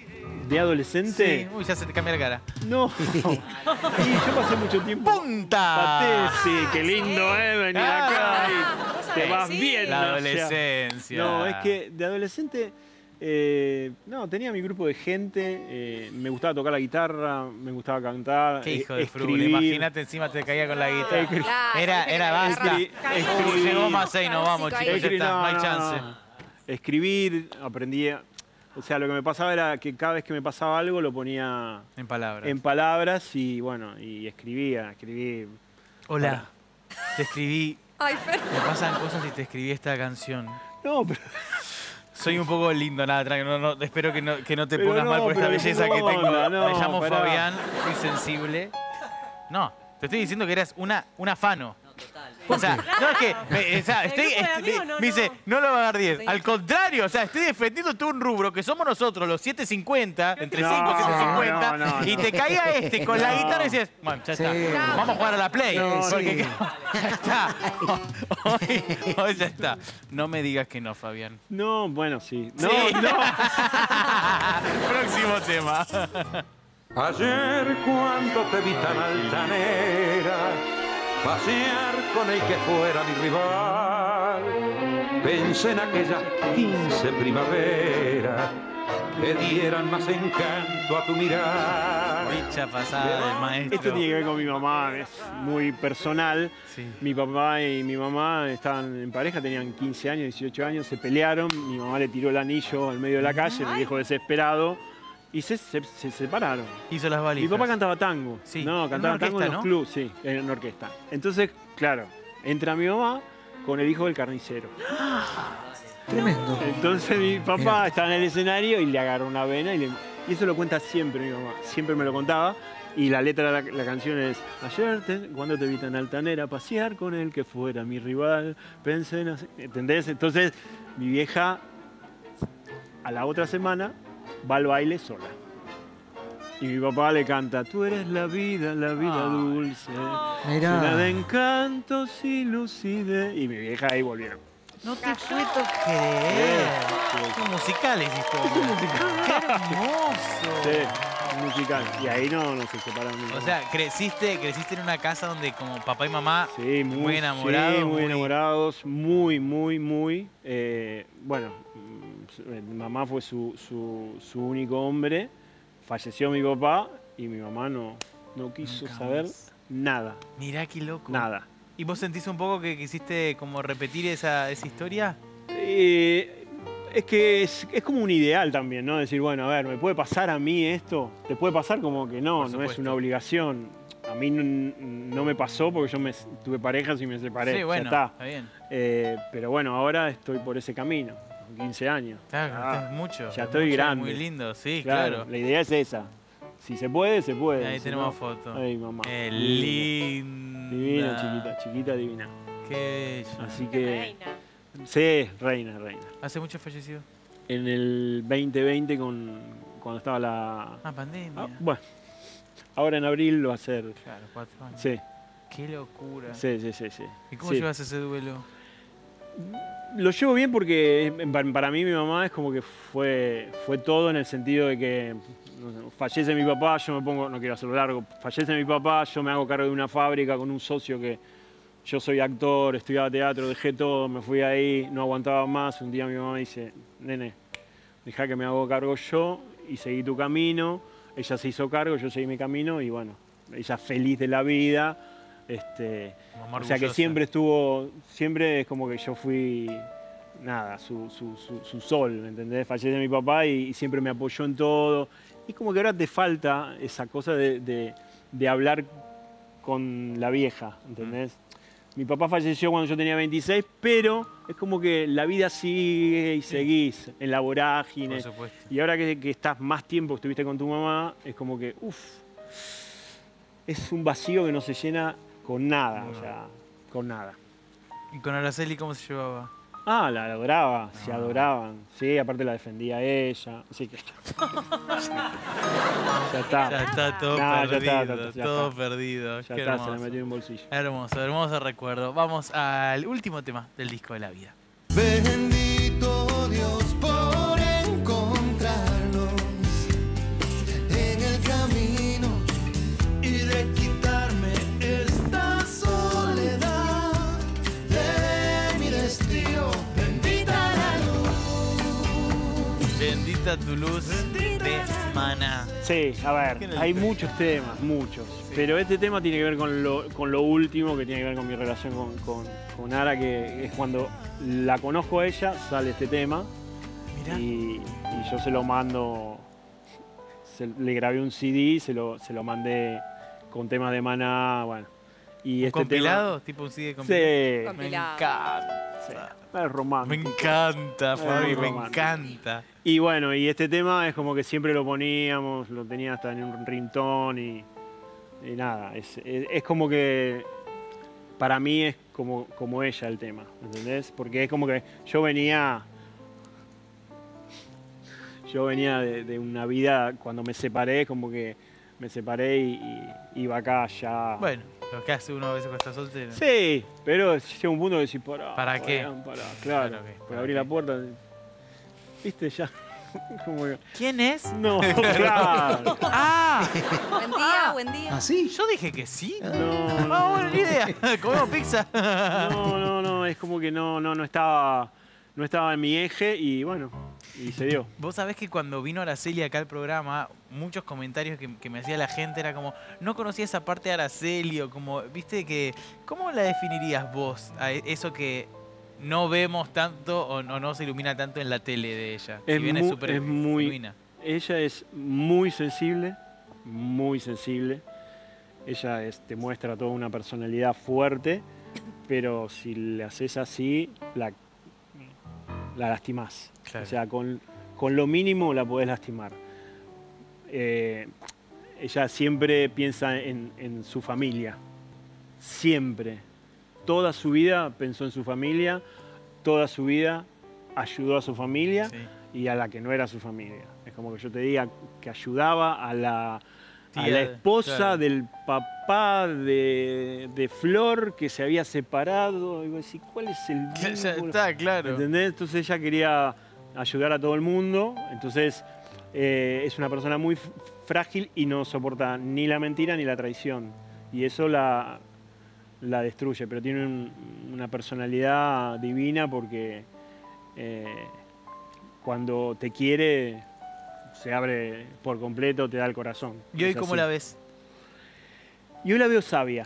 ¿De adolescente? Sí, uy, ya se te cambia la cara. No. Y yo pasé mucho tiempo. ¡Punta! Paté, sí, qué lindo, ¿eh? Venir acá y Vos te sabés, vas sí. bien. La o sea. adolescencia. No, es que de adolescente. Eh, no, tenía mi grupo de gente. Eh, me gustaba tocar la guitarra, me gustaba cantar. Qué hijo eh, de frula. escribir. Imagínate encima te caía con la guitarra. Escri- Claro, Era, viste era que la basta. guitarra Escri- cae Uy, como- llegó más seis, nos vamos, Música chicos. Ya ahí. está, no hay no, chance. no. Escribir, aprendía. O sea, lo que me pasaba era que cada vez que me pasaba algo lo ponía En palabras. en palabras y bueno, y escribía, escribí. Hola, te escribí. Ay, Fer. Me pasan cosas y te escribí esta canción. No, pero. Soy un poco lindo, nada, tranqui, no, no, espero que no, que no te Pero pongas no, mal por esta pero belleza qué que tengo. onda, no, Me llamo pará. Fabián, soy sensible. No, te estoy diciendo que eras una, un afano. O sea, no es que. me- o sea, ¿El estoy, grupo de est- amigos? me, No, me dice, no lo va a dar diez. Sí. Al contrario, o sea, estoy defendiendo todo un rubro que somos nosotros, los siete cincuenta, entre No, cinco y siete cincuenta, no, no, y no. te caía este con la No. guitarra y decías, bueno, ya Sí. está, vamos a jugar a la Play. No, porque sí. ya está. Hoy, hoy ya está. No me digas que no, Fabián. No, bueno, sí. No, Sí. no. Próximo tema. Ayer cuando te vi tan altanera, pasear con el que fuera mi rival, pensé en aquellas quince primaveras que dieran más encanto a tu mirar. Dicha pasada del maestro. Esto tiene que ver con mi mamá, es muy personal. Sí. Mi papá y mi mamá estaban en pareja, tenían quince años, dieciocho años, se pelearon. Mi mamá le tiró el anillo al medio de la calle, mi viejo desesperado. Y se, se- se separaron. Hizo las Mi valijas. papá cantaba tango. Sí, No, en cantaba una tango en orquesta, los ¿no? clubes, sí, en una orquesta. Entonces, claro, entra mi mamá con el hijo del carnicero. Tremendo. Entonces mi papá Mirá. está en el escenario y le agarra una vena y, le- y eso lo cuenta siempre mi mamá. Siempre me lo contaba. Y la letra de la, la canción es: ayer te- cuando te vi tan altanera, pasear con el que fuera mi rival, pensé en hacer-". ¿Entendés? Entonces mi vieja a la otra semana va al baile sola. Y mi papá le canta: tú eres la vida, la vida Ah. dulce, Mirá. llena de encantos y lucidez. Y mi vieja ahí volvieron. No te puedo creer. Sí, sí. Son musicales historias. ¡Qué hermoso! Sí, musical. Y ahí no, no se separaron. O sea, creciste, creciste en una casa donde como papá y mamá sí, muy, muy enamorados, sí, muy, muy- enamorados, muy, muy, muy. eh, bueno, mm, mi mamá fue su, su, su único hombre. Falleció mi papá y mi mamá no, no quiso Nunca saber más. nada, mirá qué loco. nada. ¿Y vos sentís un poco que quisiste como repetir esa, esa historia? Eh, es que es, es como un ideal también, ¿no? Decir, bueno, a ver, ¿me puede pasar a mí esto? ¿Te puede pasar? Como que no, Por no es supuesto. una obligación. A mí no, no me pasó porque yo me, tuve parejas y me separé. sí, ya bueno, está. está bien. Eh, pero bueno, ahora estoy por ese camino, con quince años. Claro, Ah, estás mucho. ya estoy mucho, grande. Muy lindo, sí, claro, claro. la idea es esa. Si se puede, se puede. Ahí Si tenemos no, foto. Ay, mamá. Qué Divina. linda. Divina, chiquita, chiquita divina. Qué bella. Así que, Reina. sí, reina, reina. ¿Hace mucho fallecido? En el veinte veinte, con, cuando estaba la... Ah, pandemia. Ah, bueno, ahora en abril lo va a hacer. Claro, cuatro años. Sí, Qué locura. sí, sí, sí. sí. ¿Y cómo Sí. llevas ese duelo? Lo llevo bien porque eh, pa- para mí mi mamá es como que fue, fue todo en el sentido de que no sé, fallece mi papá, yo me pongo, no quiero hacerlo largo, fallece mi papá, yo me hago cargo de una fábrica con un socio que yo soy actor, estudiaba teatro, dejé todo, me fui ahí, no aguantaba más. Un día mi mamá dice: nene, deja que me hago cargo yo y seguí tu camino. Ella se hizo cargo, yo seguí mi camino y bueno, ella feliz de la vida. Este, Mamá o sea que orgullosa. siempre estuvo, siempre es como que yo fui, nada, su, su, su, su sol, ¿me entendés? Fallece mi papá y, y siempre me apoyó en todo. Y como que ahora te falta esa cosa de, de, de hablar con la vieja, ¿entendés? Mi papá falleció cuando yo tenía veintiséis, pero es como que la vida sigue y seguís en la vorágine. Por supuesto. Y ahora que, que estás más tiempo que estuviste con tu mamá, es como que, uff, es un vacío que no se llena con nada, o sea, con nada. ¿Y con Araceli cómo se llevaba? Ah, la adoraba, se adoraban. Sí, aparte la defendía a ella. Así que. ya está. Ya está todo No, ya perdido, está, ya está. todo perdido. Ya Qué está, se la hermoso. metió en un bolsillo. Hermoso, hermoso recuerdo. Vamos al último tema del disco de la vida. Bendito Dios por encontrarnos, Oculta tu luz de Maná. Sí, a ver, hay muchos temas, muchos. Sí. Pero este tema tiene que ver con lo, con lo último, que tiene que ver con mi relación con, con, con Ara, que es cuando la conozco a ella, sale este tema. Mirá. Y, y yo se lo mando, se, le grabé un C D, se lo, se lo mandé con temas de Maná, bueno. Y ¿Un este compilado? Tema, ¿Tipo un C D compilado? Sí. Me encanta. Sí. Es romántico. Me encanta, Fabi, me romántico. encanta. Y bueno, y este tema es como que siempre lo poníamos, lo tenía hasta en un ringtone y, y nada, es, es, es como que para mí es como, como ella el tema, ¿entendés? Porque es como que yo venía, yo venía de, de una vida, cuando me separé, como que me separé y, y iba acá ya... Bueno. Lo que hace uno a veces cuando está soltero. Sí, pero llega un punto de decir, pará. ¿Para qué? Pará, claro, ¿Para qué? para abrir qué? La puerta. ¿Viste? Ya. Como que... ¿Quién es? No, claro. ¡Ah! Buen día, buen día. ¿Ah, sí? Yo dije que sí. No, no, bueno, ni idea. Comemos pizza. No, no, no, es como que no, no, no estaba, no estaba en mi eje y bueno, y se dio. Vos sabés que cuando vino Araceli acá al programa, muchos comentarios que, que me hacía la gente era como, no conocía esa parte de Araceli, o como, viste que, ¿cómo la definirías vos a eso que no vemos tanto o no, no se ilumina tanto en la tele de ella? Es, si bien muy, es súper es muy, genuina. Ella es muy sensible, muy sensible. Ella es, te muestra toda una personalidad fuerte, pero si le haces así, la, la lastimás. Claro. O sea, con, con lo mínimo la podés lastimar. Eh, ella siempre piensa en, en su familia. Siempre. Toda su vida pensó en su familia, toda su vida ayudó a su familia, sí, y a la que no era su familia. Es como que yo te diga que ayudaba a la, Tía, a la esposa, claro, del papá de, de Flor, que se había separado. Y vos decís, ¿cuál es el vínculo? Ya está, claro. ¿Entendés? Entonces ella quería ayudar a todo el mundo. Entonces eh, es una persona muy frágil y no soporta ni la mentira ni la traición. Y eso la... la destruye, pero tiene un, una personalidad divina porque eh, cuando te quiere se abre por completo, te da el corazón. ¿Y hoy es cómo así. la ves? Y hoy la veo sabia,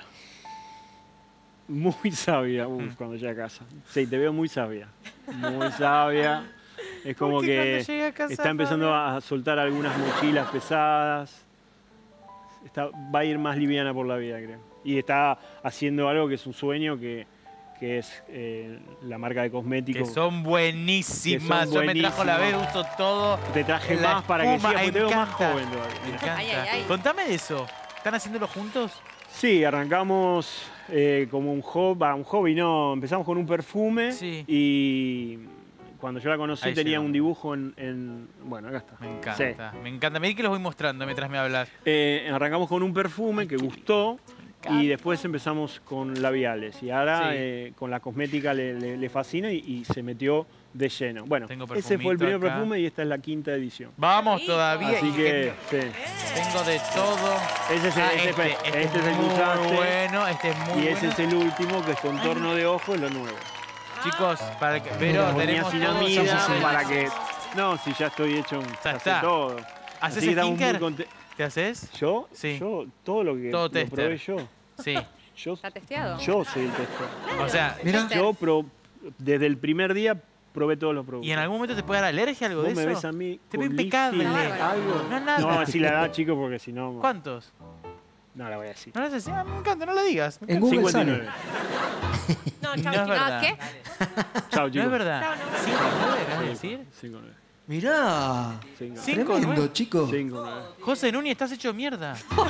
muy sabia. Uf, mm. Cuando llega a casa. Sí, te veo muy sabia, muy sabia. Es como que casa, está empezando Fabio? a soltar algunas mochilas pesadas. Está, va a ir más liviana por la vida, creo. Y está haciendo algo que es un sueño, que, que es eh, la marca de cosméticos. Que son buenísimas. Que son Yo me trajo la vez, uso todo. Te traje más espuma, para que sigas, porque te veo más encanta. joven todavía. Me encanta. Ay, ay, ay. Contame de eso. ¿Están haciéndolo juntos? Sí, arrancamos eh, como un hobby, un hobby no, empezamos con un perfume, sí, y cuando yo la conocí Ahí tenía llegó. un dibujo en, en... Bueno, acá está. Me encanta, sí. me encanta. Mirá que los voy mostrando mientras me hablas. Eh, arrancamos con un perfume que gustó y después empezamos con labiales. Y ahora sí. eh, con la cosmética le, le, le fascina y, y se metió de lleno. Bueno, ese fue el primer acá. perfume y esta es la quinta edición. Vamos todavía. Así que, sí. Tengo de todo. Ese es el, ah, este, este, este, este es es el que usaste. bueno, este es muy Y ese bueno. es el último, que es contorno de ojo, es lo nuevo. Chicos, para que, pero tenemos sin todo, amiga, somos para que... No, si ya estoy hecho un... Ya está. todo. ¿Haces skincare? ¿Te haces? ¿Yo? Sí. Yo, todo lo que todo lo tester. probé yo. Sí. Yo, ¿Está testeado? Yo soy el tester. O sea, Mira. Yo pro, desde el primer día probé todos los productos. ¿Y en algún momento te puede dar alergia algo de ¿Vos eso? me ves a mí Te veo con impecable. lifting, algo? No, nada. No, así la edad, chico, porque si no... ¿Cuántos? No la voy a decir. No la sé, ah, me encanta, no la digas. En Google cincuenta y nueve. No, No chau, es no, verdad. ¿qué? Chao, No chicos. es verdad. ¿cinco nueve acabas de decir? cinco nueve. Mirá. cinco Tremendo, nueve. chico. cinco nueve. José Núñez, estás hecho mierda. No.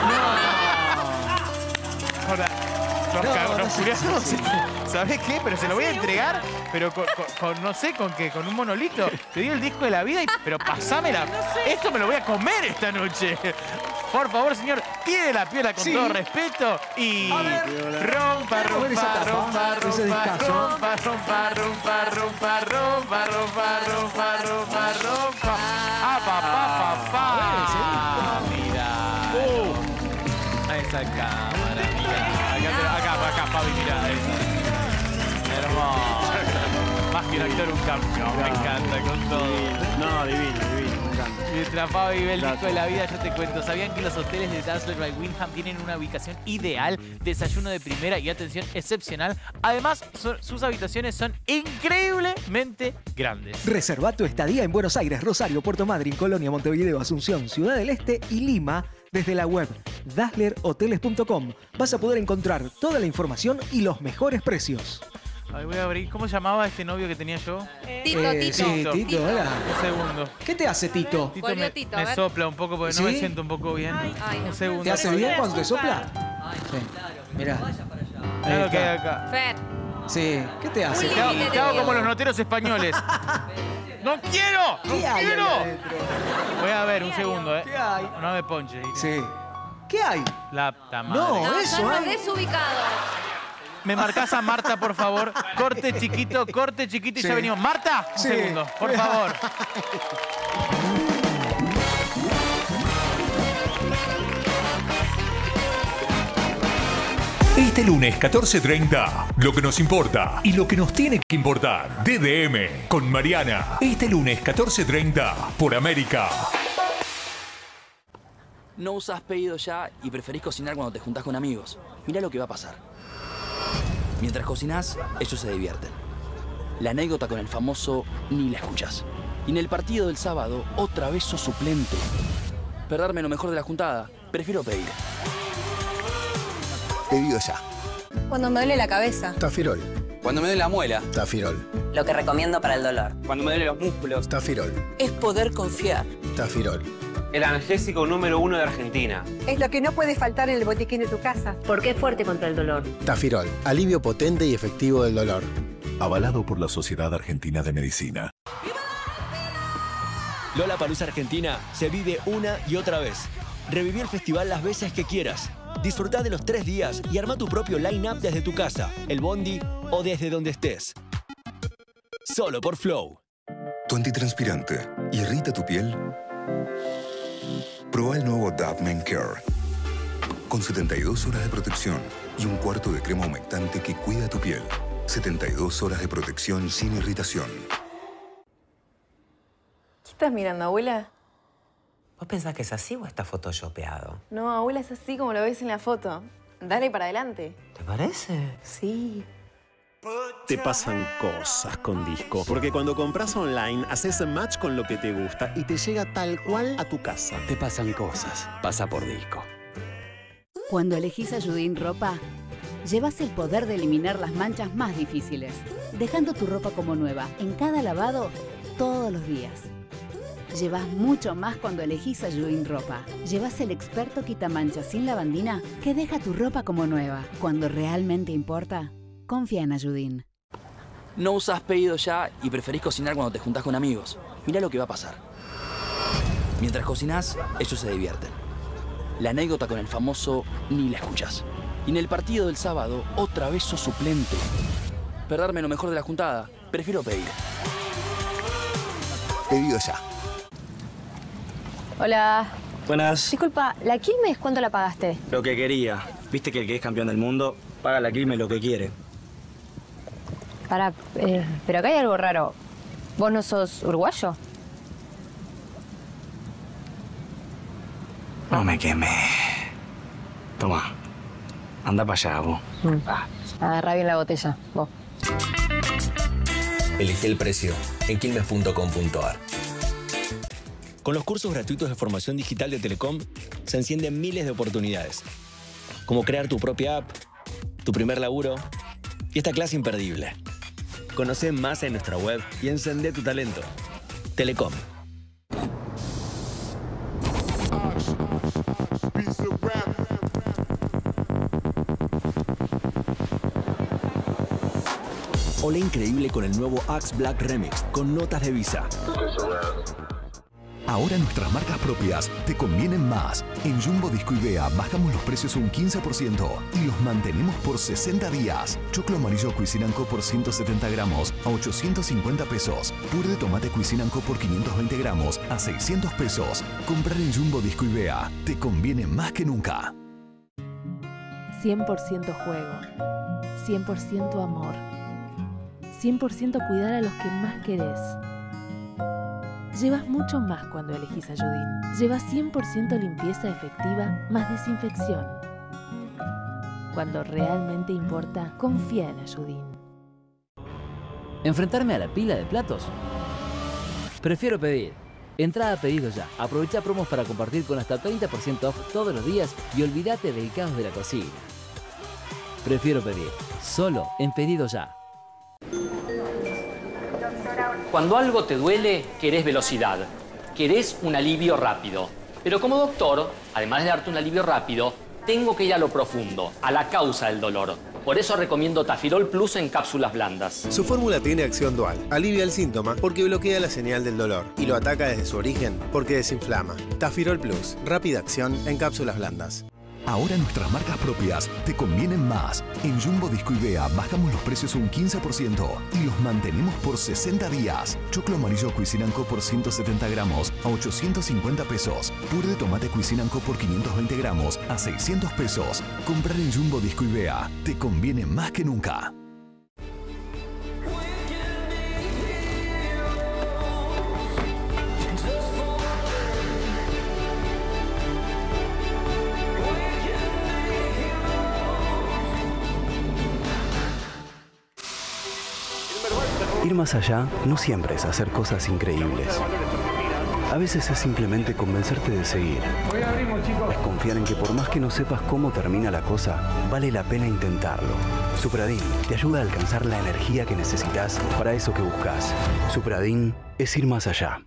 Hola. Nos No, cagó, no nos sé, curiosamos. sí, sí. ¿Sabés qué? Pero se lo voy a entregar, pero con, con- con, no sé, con qué, con un monolito. Te dio el disco de la vida, y, pero pasámela. Esto me lo voy a comer esta noche. Por favor, señor, tire la piola con Sí. todo respeto y rompa, Quiero ver esa rompa, tapa, rompa, ese rompa, discazo. rompa, rompa, rompa, rompa, rompa, rompa, rompa, rompa, rompa. Ah, papá, papá. Mira. A esa cámara, mira. Acá, te- acá, acá, Fabi, mira. Esa. Hermoso. Más y un actor, un campeón. Me encanta con todo. No, divino, divino, me encanta. Mientras Fabi ve el disco de la vida, yo te cuento. ¿Sabían que los hoteles de Dazzler by Wyndham tienen una ubicación ideal, desayuno de primera y atención excepcional? Además, son- sus habitaciones son increíblemente grandes. Reserva tu estadía en Buenos Aires, Rosario, Puerto Madryn, Colonia, Montevideo, Asunción, Ciudad del Este y Lima desde la web dazzler hoteles punto com. Vas a poder encontrar toda la información y los mejores precios. Ay, voy a abrir. ¿Cómo llamaba este novio que tenía yo? Tito, Eh, Tito. sí, Tito, hola. Un segundo. ¿Qué te hace, Tito? Tito Volvió me, Tito, a me ver. sopla un poco porque no me ¿Sí? siento un poco bien. Ay, no. Un segundo. ¿Te hace bien cuando te sopla? Sí. Mirá. Mirá lo Ahí que hay está. acá. Fer, Sí. ¿Qué te hace? Un Te hago, límite te hago tenía. como los noteros españoles. ¡No quiero! ¡No ¿Qué hay quiero! ahí adentro? Voy a ver, un segundo, ¿eh? ¿Qué hay? No me ponches. Sí. ¿Qué hay? La puta madre. No, no, eso estás hay. desubicado. Me marcás a Marta, por favor. Corte chiquito, corte chiquito y Sí. ya venimos. Marta, un Sí. segundo, por favor. Este lunes catorce treinta, lo que nos importa y lo que nos tiene que importar. D D M con Mariana. Este lunes catorce treinta por América. No usás pedido ya y preferís cocinar cuando te juntás con amigos. Mirá lo que va a pasar. Mientras cocinás, ellos se divierten. La anécdota con el famoso ni la escuchás. Y en el partido del sábado, otra vez sos suplente. Perderme lo mejor de la juntada, prefiero pedir. Pedido ya. Cuando me duele la cabeza. Tafirol. Cuando me duele la muela. Tafirol. Lo que recomiendo para el dolor. Cuando me duelen los músculos. Tafirol. Es poder confiar. Tafirol. El analgésico número uno de Argentina. Es lo que no puede faltar en el botiquín de tu casa. Porque es fuerte contra el dolor. Tafirol. Alivio potente y efectivo del dolor. Avalado por la Sociedad Argentina de Medicina. Lollapalooza Argentina se vive una y otra vez. Reviví el festival las veces que quieras. Disfrutá de los tres días y arma tu propio line-up desde tu casa, el bondi o desde donde estés. Solo por Flow. ¿Tu antitranspirante irrita tu piel? Proba el nuevo Dove Men Care. Con setenta y dos horas de protección y un cuarto de crema humectante que cuida tu piel. setenta y dos horas de protección sin irritación. ¿Qué estás mirando, abuela? ¿Vos pensás que es así o está photoshopeado? No, abuela, es así como lo ves en la foto. Dale para adelante. ¿Te parece? Sí. Te pasan cosas con Disco, porque cuando compras online haces match con lo que te gusta y te llega tal cual a tu casa. Te pasan cosas. Pasa por Disco. Cuando elegís a Judin Ropa, llevas el poder de eliminar las manchas más difíciles, dejando tu ropa como nueva en cada lavado todos los días. Llevas mucho más cuando elegís a Judin Ropa. Llevas el experto quitamanchas sin lavandina que deja tu ropa como nueva. Cuando realmente importa, confía en Ayudín. No usás pedido ya y preferís cocinar cuando te juntás con amigos. Mirá lo que va a pasar. Mientras cocinás, ellos se divierten. La anécdota con el famoso ni la escuchás. Y en el partido del sábado, otra vez sos suplente. Perderme lo mejor de la juntada, prefiero pedir. Pedido ya. Hola. Buenas. Disculpa, ¿la Quilmes cuánto la pagaste? Lo que quería. Viste que el que es campeón del mundo paga la Quilmes lo que quiere. Pará, eh, pero acá hay algo raro. ¿Vos no sos uruguayo? No me quemé. Toma. Anda para allá, vos. Ah, agarrá bien la botella, vos. Elegí el precio en quilmes punto com punto ar. Con los cursos gratuitos de formación digital de Telecom, se encienden miles de oportunidades. Como crear tu propia app, tu primer laburo y esta clase imperdible. Conoce más en nuestra web y encendé tu talento. Telecom. Hola increíble con el nuevo Axe Black Remix con notas de Visa. Ahora nuestras marcas propias te convienen más. En Jumbo Disco y Bea bajamos los precios un quince por ciento y los mantenemos por sesenta días. Choclo amarillo Cuisine Co por ciento setenta gramos a ochocientos cincuenta pesos. Puré de tomate Cuisine Co por quinientos veinte gramos a seiscientos pesos. Comprar en Jumbo Disco y Bea te conviene más que nunca. cien por ciento juego, cien por ciento amor, cien por ciento cuidar a los que más querés. Llevas mucho más cuando elegís Ayudín. Llevas cien por ciento limpieza efectiva más desinfección. Cuando realmente importa, confía en Ayudín. ¿Enfrentarme a la pila de platos? Prefiero pedir. Entrada a Pedido Ya. Aprovecha promos para compartir con hasta treinta por ciento off todos los días y olvídate del caos de la cocina. Prefiero pedir. Solo en Pedido Ya. Cuando algo te duele, querés velocidad. Querés un alivio rápido. Pero como doctor, además de darte un alivio rápido, tengo que ir a lo profundo, a la causa del dolor. Por eso recomiendo Tafirol Plus en cápsulas blandas. Su fórmula tiene acción dual. Alivia el síntoma porque bloquea la señal del dolor y lo ataca desde su origen porque desinflama. Tafirol Plus, rápida acción en cápsulas blandas. Ahora nuestras marcas propias te convienen más. En Jumbo Disco y Bea bajamos los precios un quince por ciento y los mantenemos por sesenta días. Choclo amarillo Cuisinanco por ciento setenta gramos a ochocientos cincuenta pesos. Puré de tomate Cuisinanco por quinientos veinte gramos a seiscientos pesos. Comprar en Jumbo Disco y Bea te conviene más que nunca. Ir más allá no siempre es hacer cosas increíbles. A veces es simplemente convencerte de seguir. Es confiar en que por más que no sepas cómo termina la cosa, vale la pena intentarlo. Supradin te ayuda a alcanzar la energía que necesitas para eso que buscas. Supradin es ir más allá.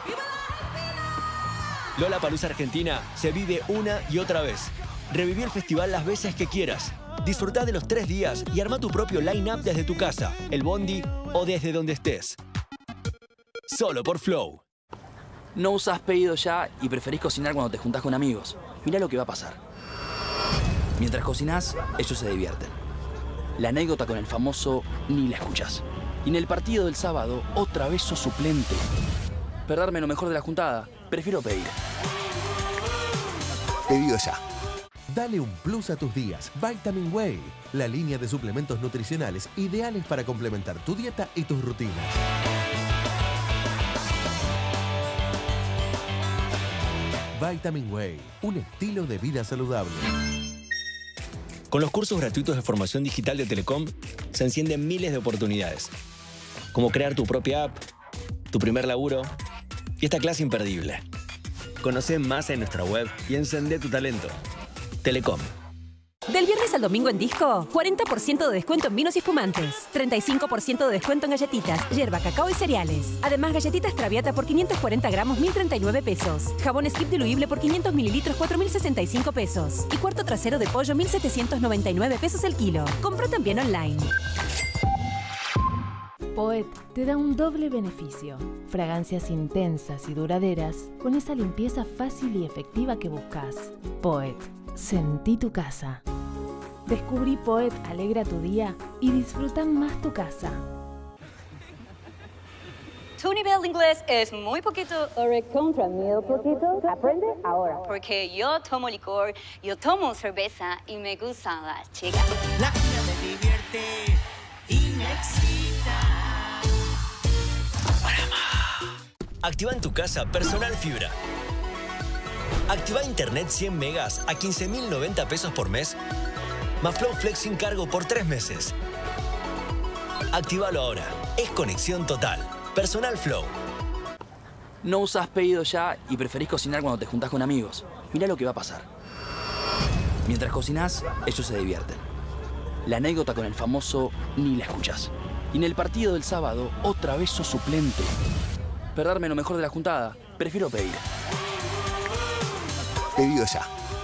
Lollapalooza Argentina se vive una y otra vez. Reviví el festival las veces que quieras. Disfrutá de los tres días y arma tu propio line-up desde tu casa, el bondi o desde donde estés. Solo por Flow. No usás Pedido Ya y preferís cocinar cuando te juntás con amigos. Mirá lo que va a pasar. Mientras cocinás, ellos se divierten. La anécdota con el famoso ni la escuchás. Y en el partido del sábado, otra vez sos suplente. Perderme lo mejor de la juntada, prefiero pedir. Pedido Ya. Dale un plus a tus días. Vitamin Way, la línea de suplementos nutricionales ideales para complementar tu dieta y tus rutinas. Vitamin Way, un estilo de vida saludable. Con los cursos gratuitos de formación digital de Telecom, se encienden miles de oportunidades. Como crear tu propia app, tu primer laburo y esta clase imperdible. Conoce más en nuestra web y encendé tu talento. Telecom. Del viernes al domingo en Disco, cuarenta por ciento de descuento en vinos y espumantes, treinta y cinco por ciento de descuento en galletitas, yerba, cacao y cereales. Además, galletitas Traviata por quinientos cuarenta gramos, mil treinta y nueve pesos. Jabón Skip diluible por quinientos mililitros, cuatro mil sesenta y cinco pesos. Y cuarto trasero de pollo, mil setecientos noventa y nueve pesos el kilo. Compra también online. Poet te da un doble beneficio. Fragancias intensas y duraderas con esa limpieza fácil y efectiva que buscas. Poet. Sentí tu casa. Descubrí Poet alegra tu día y disfruta más tu casa. Tu nivel de inglés es muy poquito o recontra mil poquito. Aprende ahora. Porque yo tomo licor, yo tomo cerveza y me gustan las chicas. La vida me divierte y me excita. Activa en tu casa Personal Fibra. Activa internet cien megas a quince mil noventa pesos por mes, más Flow Flex sin cargo por tres meses. Actívalo ahora. Es conexión total. Personal Flow. No usás Pedido Ya y preferís cocinar cuando te juntás con amigos. Mirá lo que va a pasar. Mientras cocinás, ellos se divierten. La anécdota con el famoso ni la escuchás. Y en el partido del sábado, otra vez sos suplente. Perderme lo mejor de la juntada, prefiero pedir. Pedido Ya.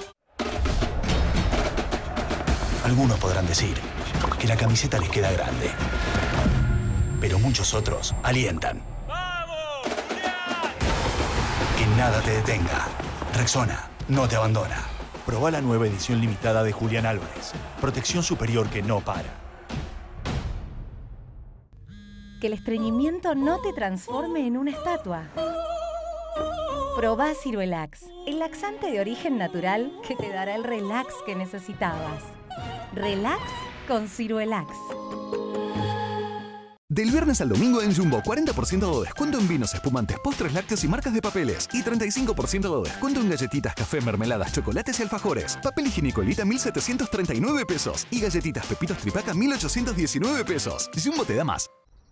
Algunos podrán decir que la camiseta les queda grande, pero muchos otros alientan. Que nada te detenga. Rexona no te abandona. Probá la nueva edición limitada de Julián Álvarez. Protección superior que no para. Que el estreñimiento no te transforme en una estatua. Probá Ciruelax, el laxante de origen natural que te dará el relax que necesitabas. Relax con Ciruelax. Del viernes al domingo en Jumbo, cuarenta por ciento de descuento en vinos, espumantes, postres lácteos y marcas de papeles. Y treinta y cinco por ciento de descuento en galletitas, café, mermeladas, chocolates y alfajores. Papel higiénico Elita, mil setecientos treinta y nueve pesos. Y galletitas Pepitos Tripaca, mil ochocientos diecinueve pesos. Jumbo te da más.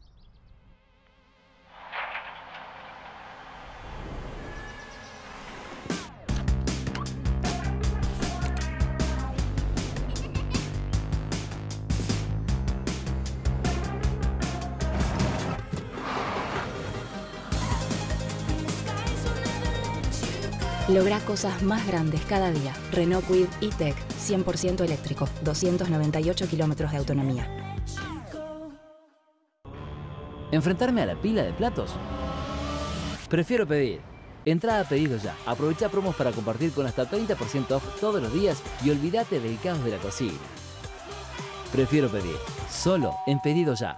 Lográ cosas más grandes cada día. Renault Kwid E-Tech, cien por ciento eléctrico, doscientos noventa y ocho kilómetros de autonomía. ¿Enfrentarme a la pila de platos? Prefiero pedir. Entrada a Pedido Ya. Aprovecha promos para compartir con hasta treinta por ciento off todos los días y olvídate del caos de la cocina. Prefiero pedir. Solo en Pedido Ya.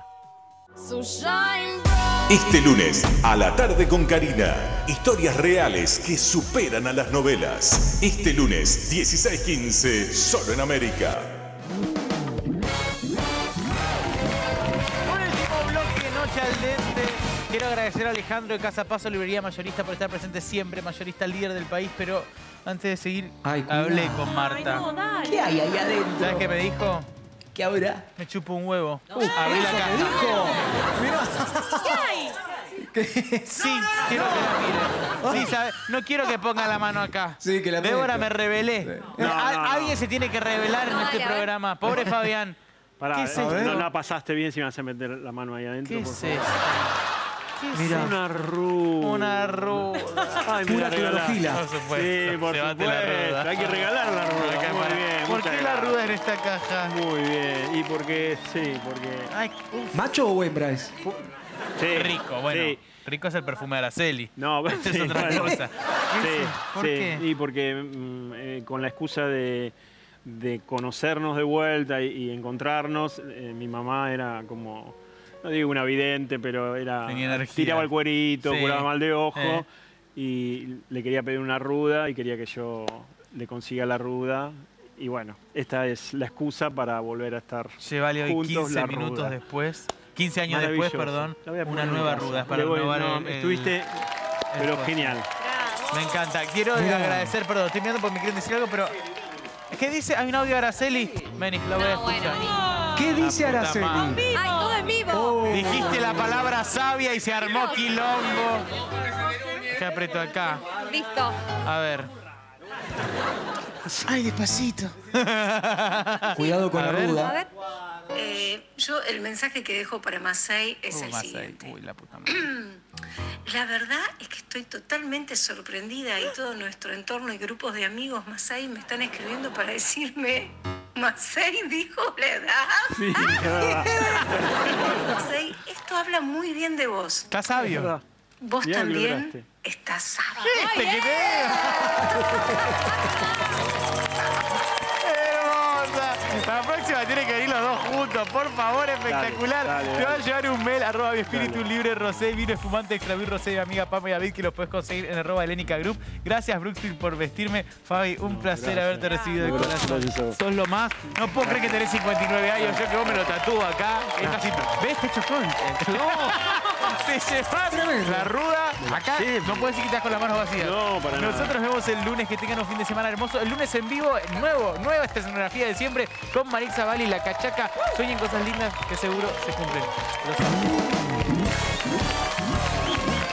Este lunes, a la tarde con Karina. Historias reales que superan a las novelas. Este lunes, dieciséis quince, solo en América. Último bloque, Noche al Dente. Quiero agradecer a Alejandro de Casa Paso, librería mayorista, por estar presente siempre. Mayorista líder del país, pero antes de seguir, Ay, hablé con Marta. Ay, no, ¿qué hay ahí adentro? ¿Sabes qué me dijo? ¿Qué ahora? Me chupo un huevo. Uh, abrí la caja. ¿Qué hay? Sí, quiero que la mire. Sí, ¿sabe? No quiero que ponga la mano acá. Sí, que la Débora, me rebelé. No, no, no. Alguien se tiene que revelar en este programa. Pobre Fabián. Pará, ¿Qué es no, esto? no la pasaste bien si me vas a meter la mano ahí adentro. ¿Qué por es favor. esto? ¿Qué es Mira. esto? Una ruda. Una ruda. Ay, Pura clorofila. Por supuesto. Sí, por Llévate la supuesto. ruda. Hay que regalar la ruda. Hay que Muy parar. bien. ¿Por muchas qué la gracias. ruda en esta caja? Muy bien. Y porque, sí, porque... Ay, ¿Macho o hembra es? Sí. Rico, bueno. Sí. Rico es el perfume de Araceli. No, Esta sí, es otra bueno. cosa. Sí, ¿Por sí. qué? Y porque mm, eh, con la excusa de, de conocernos de vuelta y, y encontrarnos, eh, mi mamá era como, no digo una vidente, pero era Tenía energía. tiraba el cuerito, Sí. curaba mal de ojo, Eh. y le quería pedir una ruda y quería que yo le consiga la ruda. Y bueno, esta es la excusa para volver a estar Llévale hoy juntos, quince la minutos ruda. después. quince años después, Maravilloso. perdón. La voy a Una poner en nueva mi casa. ruda. Es para Le voy- renovar no, el- el- Estuviste, pero el- genial. Me encanta. Quiero Mirá. agradecer, perdón, estoy mirando porque me quieren decir algo, pero... ¿Qué dice? Hay un audio de Araceli. Vení, lo voy a escuchar. ¿Qué dice La puta Araceli? madre. ¡Ay, todo en vivo! Oh. Dijiste la palabra sabia y se armó quilombo. ¿Qué aprieto acá? Listo. A ver. Ay, despacito. Cuidado con A la ver. ruda. A ver. Eh, yo el mensaje que dejo para Masei es Uh, el Masei. siguiente. Uy, la puta madre. La verdad es que estoy totalmente sorprendida y todo nuestro entorno y grupos de amigos Masei me están escribiendo para decirme, Masei dijo la edad. Sí, es verdad. Masei, esto habla muy bien de vos. Está sabio. Vos Mirá que también lograste. estás sabio. Este que te Hermosa. La próxima tiene que venir los dos juntos, por favor, espectacular. Dale, dale, Te va a dale. llevar un mail, arroba mi espíritu Dale. libre, rosé, vino espumante, extra vir, rosé, de mi amiga Pama y David, que los puedes conseguir en arroba Helénica Group. Gracias, Brooksfield, por vestirme. Fabi, un placer gracias. haberte recibido de No, corazón. gracias a vos. Sos lo más. No puedo creer que tenés cincuenta y nueve años. Yo que vos me lo tatúo acá. Es así. ¿Ves? Te chocó. Te llevas la ruda. Acá no puedes decir que estás con las manos vacías. No, para nada. Nosotros nos vemos el lunes. Que tengan un fin de semana hermoso. El lunes en vivo, nuevo, nueva escenografía de siempre con Marixa Bali y La Cachaca. Sueñen cosas lindas que seguro se cumplen. Los amo.